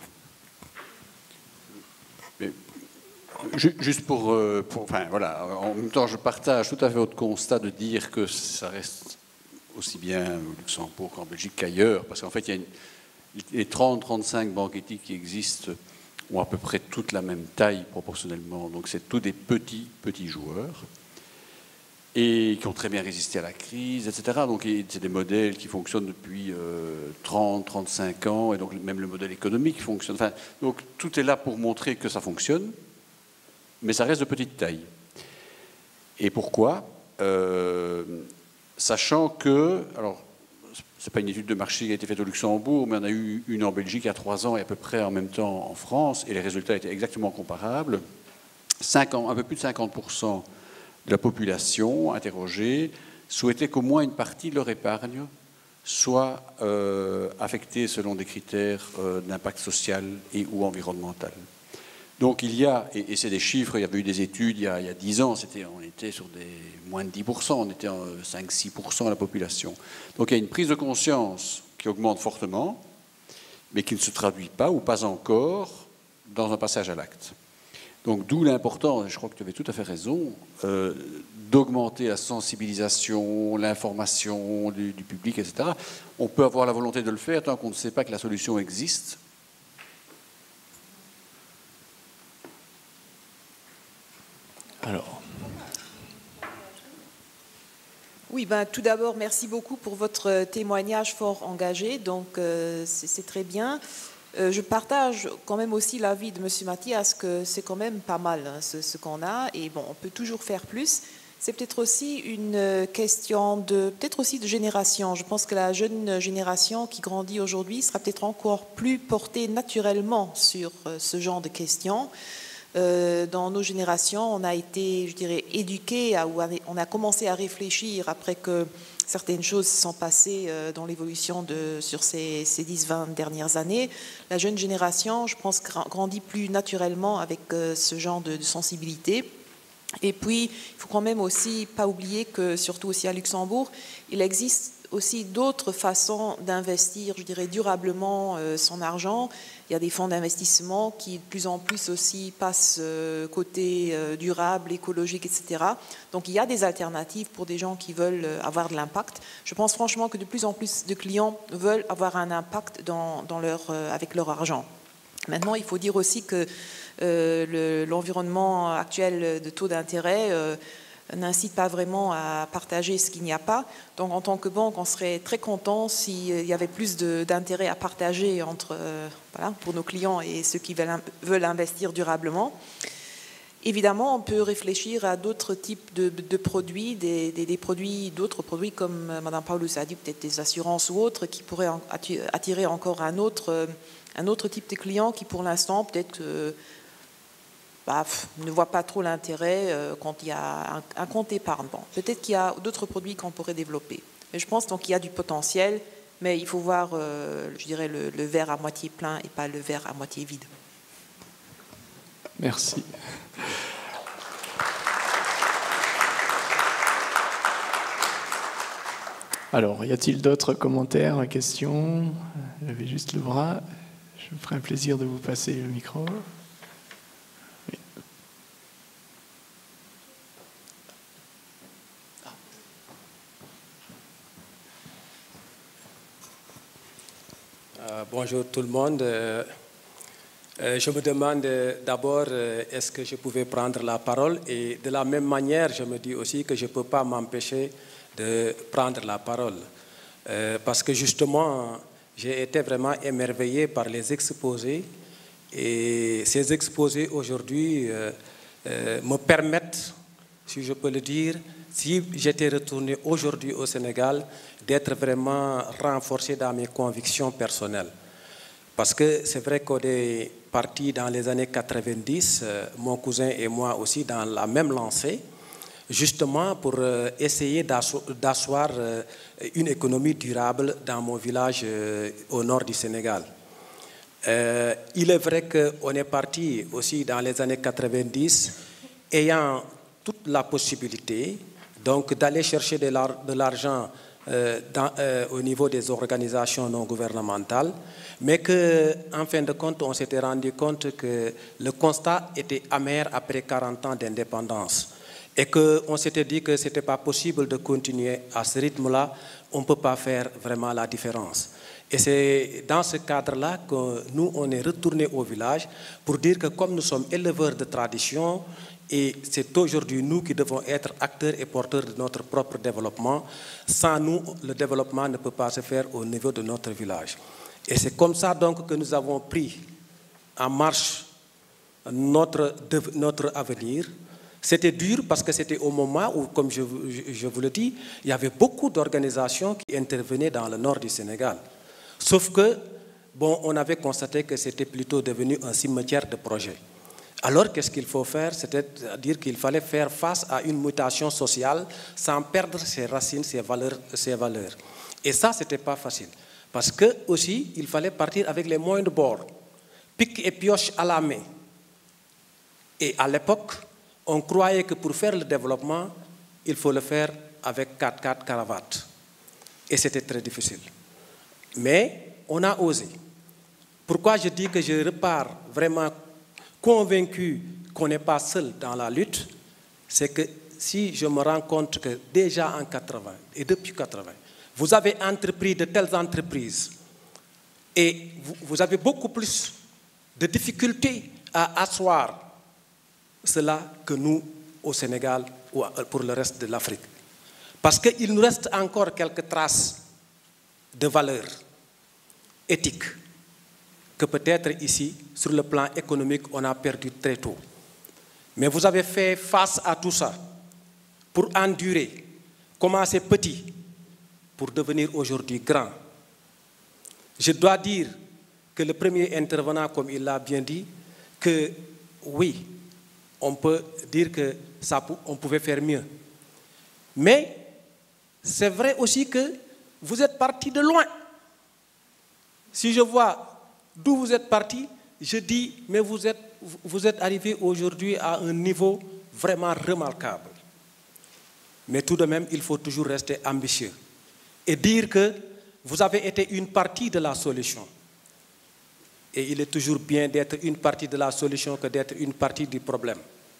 Mais, juste enfin, voilà, en même temps, je partage tout à fait votre constat de dire que ça reste aussi bien au Luxembourg qu'en Belgique qu'ailleurs, parce qu'en fait, il y a les 30-35 banques éthiques qui existent ont à peu près toute la même taille proportionnellement. Donc c'est tous des petits joueurs et qui ont très bien résisté à la crise, etc. Donc c'est des modèles qui fonctionnent depuis 30-35 ans, et donc même le modèle économique fonctionne. Enfin, donc tout est là pour montrer que ça fonctionne, mais ça reste de petite taille. Et pourquoi sachant que... Alors, ce n'est pas une étude de marché qui a été faite au Luxembourg, mais on a eu une en Belgique il y a 3 ans et à peu près en même temps en France, et les résultats étaient exactement comparables. Un peu plus de 50% de la population interrogée souhaitait qu'au moins une partie de leur épargne soit affectée selon des critères d'impact social et ou environnemental. Donc il y a, et c'est des chiffres, il y avait eu des études il y a 10 ans, on était sur des moins de 10%, on était en 5-6% de la population. Donc il y a une prise de conscience qui augmente fortement, mais qui ne se traduit pas, ou pas encore, dans un passage à l'acte. Donc d'où l'importance, et je crois que tu avais tout à fait raison, d'augmenter la sensibilisation, l'information du public, etc. On peut avoir la volonté de le faire tant qu'on ne sait pas que la solution existe. Alors. Oui, tout d'abord, merci beaucoup pour votre témoignage fort engagé. Donc, c'est très bien. Je partage quand même aussi l'avis de M. Mathias que c'est quand même pas mal, hein, ce qu'on a. Et bon, on peut toujours faire plus. C'est peut-être aussi une question de génération. Je pense que la jeune génération qui grandit aujourd'hui sera peut-être encore plus portée naturellement sur ce genre de questions. Dans nos générations, on a été, je dirais, éduqués, on a commencé à réfléchir après que certaines choses se sont passées dans l'évolution sur ces 10-20 dernières années. La jeune génération, je pense, grandit plus naturellement avec ce genre de sensibilité. Et puis, il faut quand même aussi pas oublier que, surtout aussi à Luxembourg, il existe aussi d'autres façons d'investir, je dirais, durablement son argent. Il y a des fonds d'investissement qui de plus en plus aussi passent côté durable, écologique, etc. Donc il y a des alternatives pour des gens qui veulent avoir de l'impact. Je pense franchement que de plus en plus de clients veulent avoir un impact avec leur argent. Maintenant, il faut dire aussi que l'environnement actuel de taux d'intérêt n'incite pas vraiment à partager ce qu'il n'y a pas. Donc en tant que banque, on serait très content s'il y avait plus d'intérêt à partager pour nos clients et ceux qui veulent investir durablement. Évidemment, on peut réfléchir à d'autres types de produits, d'autres produits comme Mme Paulus a dit, peut-être des assurances ou autres, qui pourraient attirer encore un autre type de client qui, pour l'instant, peut-être ne voit pas trop l'intérêt quand il y a un compte épargne. Bon, peut-être qu'il y a d'autres produits qu'on pourrait développer. Mais je pense donc qu'il y a du potentiel, mais il faut voir, je dirais, le verre à moitié plein et pas le verre à moitié vide. Merci. Alors, y a-t-il d'autres commentaires, questions? Levez juste le bras. Je me ferai un plaisir de vous passer le micro. Oui. Bonjour tout le monde. Je me demande d'abord est-ce que je pouvais prendre la parole, et de la même manière je me dis aussi que je ne peux pas m'empêcher de prendre la parole parce que justement j'ai été vraiment émerveillé par les exposés, et ces exposés aujourd'hui me permettent, si je peux le dire, si j'étais retourné aujourd'hui au Sénégal, d'être vraiment renforcé dans mes convictions personnelles. Parce que c'est vrai qu'on est parti dans les années 90, mon cousin et moi aussi, dans la même lancée, justement pour essayer d'asseoir une économie durable dans mon village au nord du Sénégal. Il est vrai qu'on est parti aussi dans les années 90, ayant toute la possibilité donc d'aller chercher de l'argent au niveau des organisations non gouvernementales, mais qu'en fin de compte, on s'était rendu compte que le constat était amer après 40 ans d'indépendance, et qu'on s'était dit que ce n'était pas possible de continuer à ce rythme-là, on ne peut pas faire vraiment la différence. Et c'est dans ce cadre-là que nous, on est retourné au village pour dire que comme nous sommes éleveurs de tradition, et c'est aujourd'hui nous qui devons être acteurs et porteurs de notre propre développement. Sans nous, le développement ne peut pas se faire au niveau de notre village. Et c'est comme ça donc que nous avons pris en marche notre avenir. C'était dur parce que c'était au moment où, comme je vous le dis, il y avait beaucoup d'organisations qui intervenaient dans le nord du Sénégal. Sauf que, bon, on avait constaté que c'était plutôt devenu un cimetière de projets. Alors, qu'est-ce qu'il faut faire? C'est-à-dire qu'il fallait faire face à une mutation sociale sans perdre ses racines, ses valeurs. Et ça, ce n'était pas facile. Parce que aussi, il fallait partir avec les moyens de bord, pic et pioche à la main. Et à l'époque, on croyait que pour faire le développement, il faut le faire avec 4x4 cravates. Et c'était très difficile. Mais on a osé. Pourquoi je dis que je repars vraiment convaincu qu'on n'est pas seul dans la lutte? C'est que si je me rends compte que déjà en 80 et depuis 80, vous avez entrepris de telles entreprises et vous avez beaucoup plus de difficultés à asseoir cela que nous au Sénégal ou pour le reste de l'Afrique. Parce qu'il nous reste encore quelques traces de valeurs éthiques que peut-être ici, sur le plan économique, on a perdu très tôt. Mais vous avez fait face à tout ça pour endurer, commencer petit, pour devenir aujourd'hui grand. Je dois dire que le premier intervenant, comme il l'a bien dit, que oui, on peut dire qu'on pouvait faire mieux. Mais c'est vrai aussi que vous êtes parti de loin. Si je vois d'où vous êtes parti, je dis, mais vous êtes arrivé aujourd'hui à un niveau vraiment remarquable. Mais tout de même, il faut toujours rester ambitieux et dire que vous avez été une partie de la solution. Et il est toujours bien d'être une partie de la solution que d'être une partie du problème.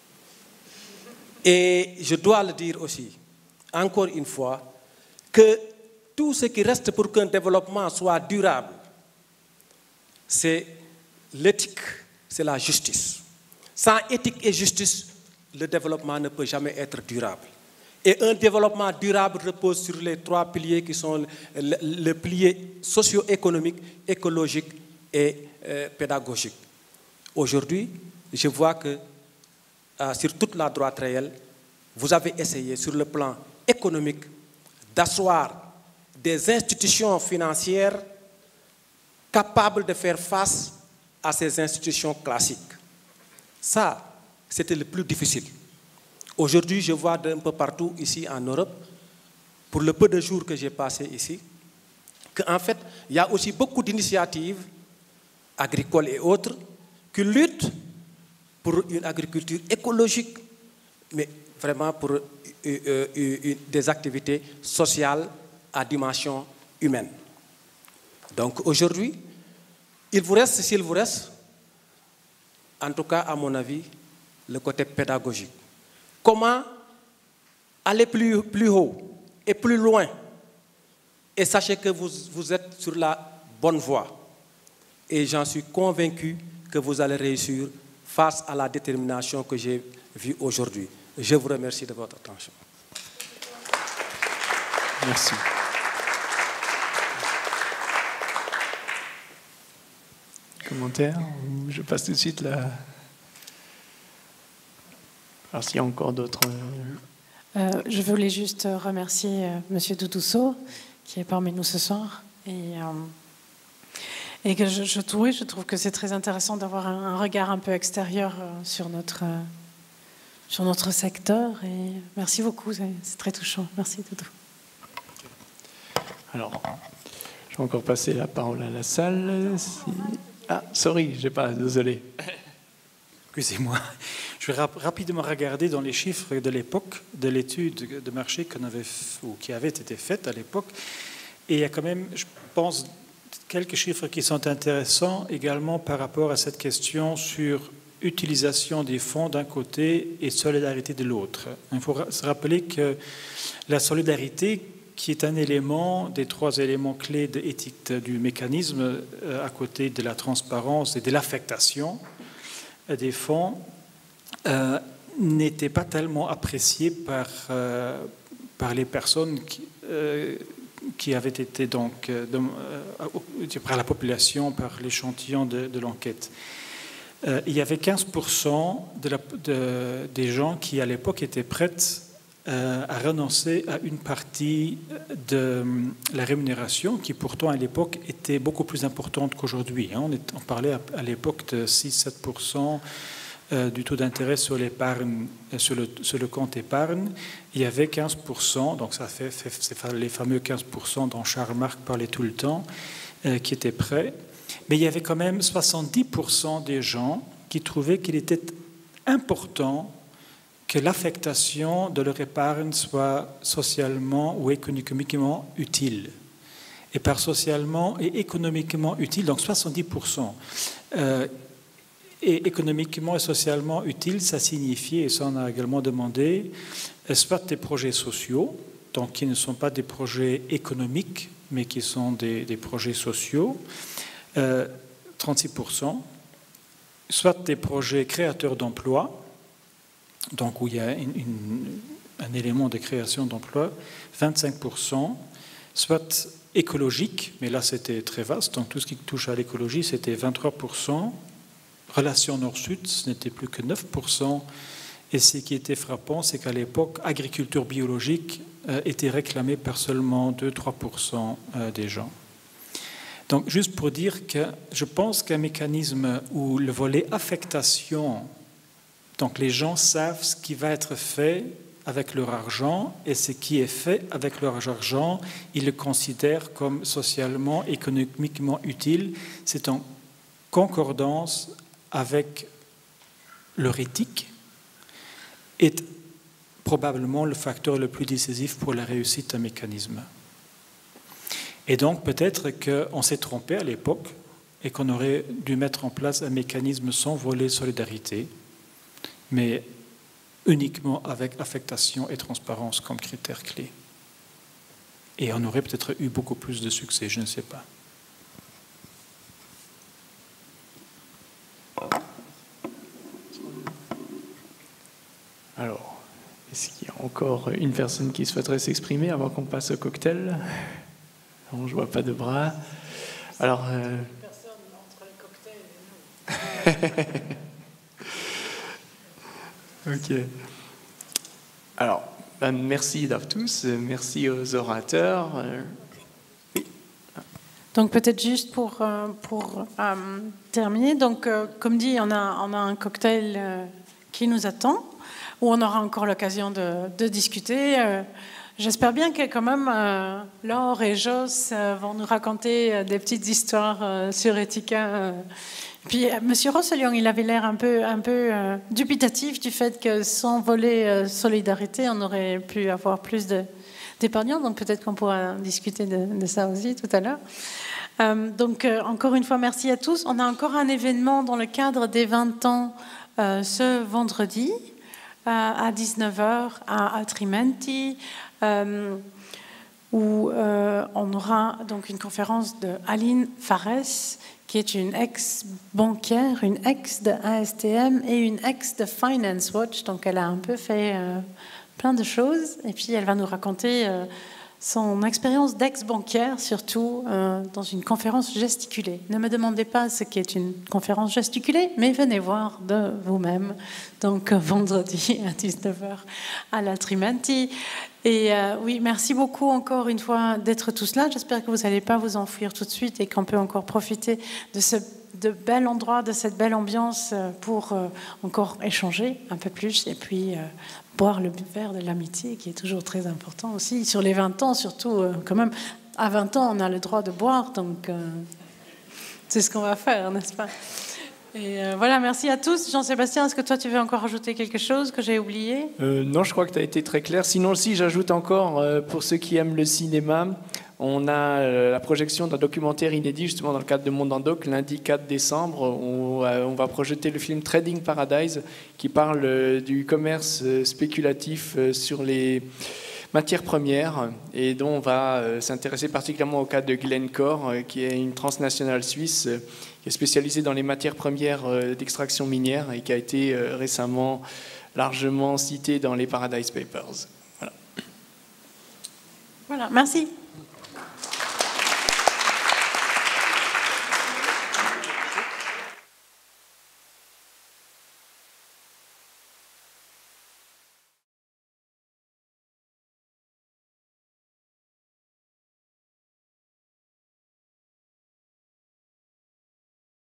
Et je dois le dire aussi, encore une fois, que tout ce qui reste pour qu'un développement soit durable, c'est l'éthique, c'est la justice. Sans éthique et justice, le développement ne peut jamais être durable. Et un développement durable repose sur les 3 piliers qui sont le pilier socio-économique, écologique et pédagogique. Aujourd'hui, je vois que sur toute la droite réelle, vous avez essayé sur le plan économique d'asseoir des institutions financières capables de faire face à ces institutions classiques. Ça, c'était le plus difficile. Aujourd'hui, je vois d'un peu partout ici en Europe, pour le peu de jours que j'ai passé ici, qu'en fait, il y a aussi beaucoup d'initiatives agricoles et autres qui luttent pour une agriculture écologique, mais vraiment pour des activités sociales à dimension humaine. Donc aujourd'hui, il vous reste, s'il vous reste, en tout cas à mon avis, le côté pédagogique. Comment aller plus haut et plus loin? Et sachez que vous êtes sur la bonne voie. Et j'en suis convaincu que vous allez réussir face à la détermination que j'ai vue aujourd'hui. Je vous remercie de votre attention. Merci. Commentaire? Je passe tout de suite là. Alors s'il y a encore d'autres... Je voulais juste remercier M. Doudousso, qui est parmi nous ce soir. Et que je trouve que c'est très intéressant d'avoir un regard un peu extérieur sur notre secteur. Et merci beaucoup, c'est très touchant. Merci Doudou. Alors, je vais encore passer la parole à la salle. Ah, sorry, j'ai pas, désolé. Excusez-moi. Je vais rapidement regarder dans les chiffres de l'époque, de l'étude de marché qui avait été faite à l'époque. Et il y a quand même, je pense, quelques chiffres qui sont intéressants également par rapport à cette question sur utilisation des fonds d'un côté et solidarité de l'autre. Il faut se rappeler que la solidarité, qui est un élément des 3 éléments clés de l'éthique du mécanisme, à côté de la transparence et de l'affectation des fonds, n'était pas tellement apprécié par les personnes qui avaient été donc par la population, par l'échantillon de l'enquête. Il y avait 15% des gens qui, à l'époque, étaient prêts à renoncer à une partie de la rémunération, qui pourtant, à l'époque, était beaucoup plus importante qu'aujourd'hui. On parlait à l'époque de 6-7% du taux d'intérêt sur l'épargne, sur le compte épargne. Il y avait 15%, donc ça fait les fameux 15% dont Charles Marc parlait tout le temps, qui étaient prêts. Mais il y avait quand même 70% des gens qui trouvaient qu'il était important que l'affectation de leur épargne soit socialement ou économiquement utile. Et par socialement et économiquement utile, donc 70%. Et économiquement et socialement utile, ça signifie, et ça on a également demandé, soit des projets sociaux, donc qui ne sont pas des projets économiques, mais qui sont des projets sociaux, 36%, soit des projets créateurs d'emplois, donc où il y a un élément de création d'emplois, 25%, soit écologique, mais là c'était très vaste, donc tout ce qui touche à l'écologie c'était 23%, relations nord-sud ce n'était plus que 9%, et ce qui était frappant c'est qu'à l'époque, agriculture biologique était réclamée par seulement 2-3% des gens. Donc juste pour dire que je pense qu'un mécanisme où le volet affectation Donc les gens savent ce qui va être fait avec leur argent, et ce qui est fait avec leur argent, ils le considèrent comme socialement, économiquement utile. C'est en concordance avec leur éthique, et probablement le facteur le plus décisif pour la réussite d'un mécanisme. Et donc peut-être qu'on s'est trompé à l'époque et qu'on aurait dû mettre en place un mécanisme sans volet solidarité, mais uniquement avec affectation et transparence comme critères clés. Et on aurait peut-être eu beaucoup plus de succès, je ne sais pas. Alors, est-ce qu'il y a encore une personne qui souhaiterait s'exprimer avant qu'on passe au cocktail? Non, je ne vois pas de bras. Alors, personne entre les cocktails et nous. Ok. Alors, merci à tous, merci aux orateurs. Oui. Donc peut-être juste pour terminer, donc comme dit, on a un cocktail qui nous attend, où on aura encore l'occasion de discuter. J'espère bien que quand même Laure et Jos vont nous raconter des petites histoires sur Ethica. Puis Monsieur Rosselion, il avait l'air un peu dubitatif du fait que sans volet solidarité, on aurait pu avoir plus d'épargnants. Donc peut-être qu'on pourra discuter de ça aussi tout à l'heure. Donc encore une fois, merci à tous. On a encore un événement dans le cadre des 20 ans ce vendredi à 19h à Altrimenti, où on aura donc une conférence de Aline Fares, qui est une ex-banquière, une ex de ASTM et une ex de Finance Watch. Donc elle a un peu fait plein de choses. Et puis elle va nous raconter son expérience d'ex-banquière, surtout dans une conférence gesticulée. Ne me demandez pas ce qu'est une conférence gesticulée, mais venez voir de vous-même. Donc vendredi à 19h à l'Altrimenti. Et oui, merci beaucoup encore une fois d'être tous là. J'espère que vous n'allez pas vous enfuir tout de suite et qu'on peut encore profiter de ce bel endroit, de cette belle ambiance pour encore échanger un peu plus et puis boire le verre de l'amitié qui est toujours très important aussi. Sur les 20 ans, surtout, quand même, à 20 ans, on a le droit de boire, donc c'est ce qu'on va faire, n'est-ce pas? Et voilà, merci à tous. Jean-Sébastien, est-ce que toi tu veux encore ajouter quelque chose que j'ai oublié? Non, je crois que tu as été très clair. Sinon, si j'ajoute encore, pour ceux qui aiment le cinéma, on a la projection d'un documentaire inédit justement dans le cadre de Mondandoc lundi 4 décembre. On va projeter le film Trading Paradise qui parle du commerce spéculatif sur les matières premières et dont on va s'intéresser particulièrement au cas de Glencore, qui est une transnationale suisse qui est spécialisée dans les matières premières d'extraction minière et qui a été récemment largement citée dans les Paradise Papers. Voilà. Voilà, merci.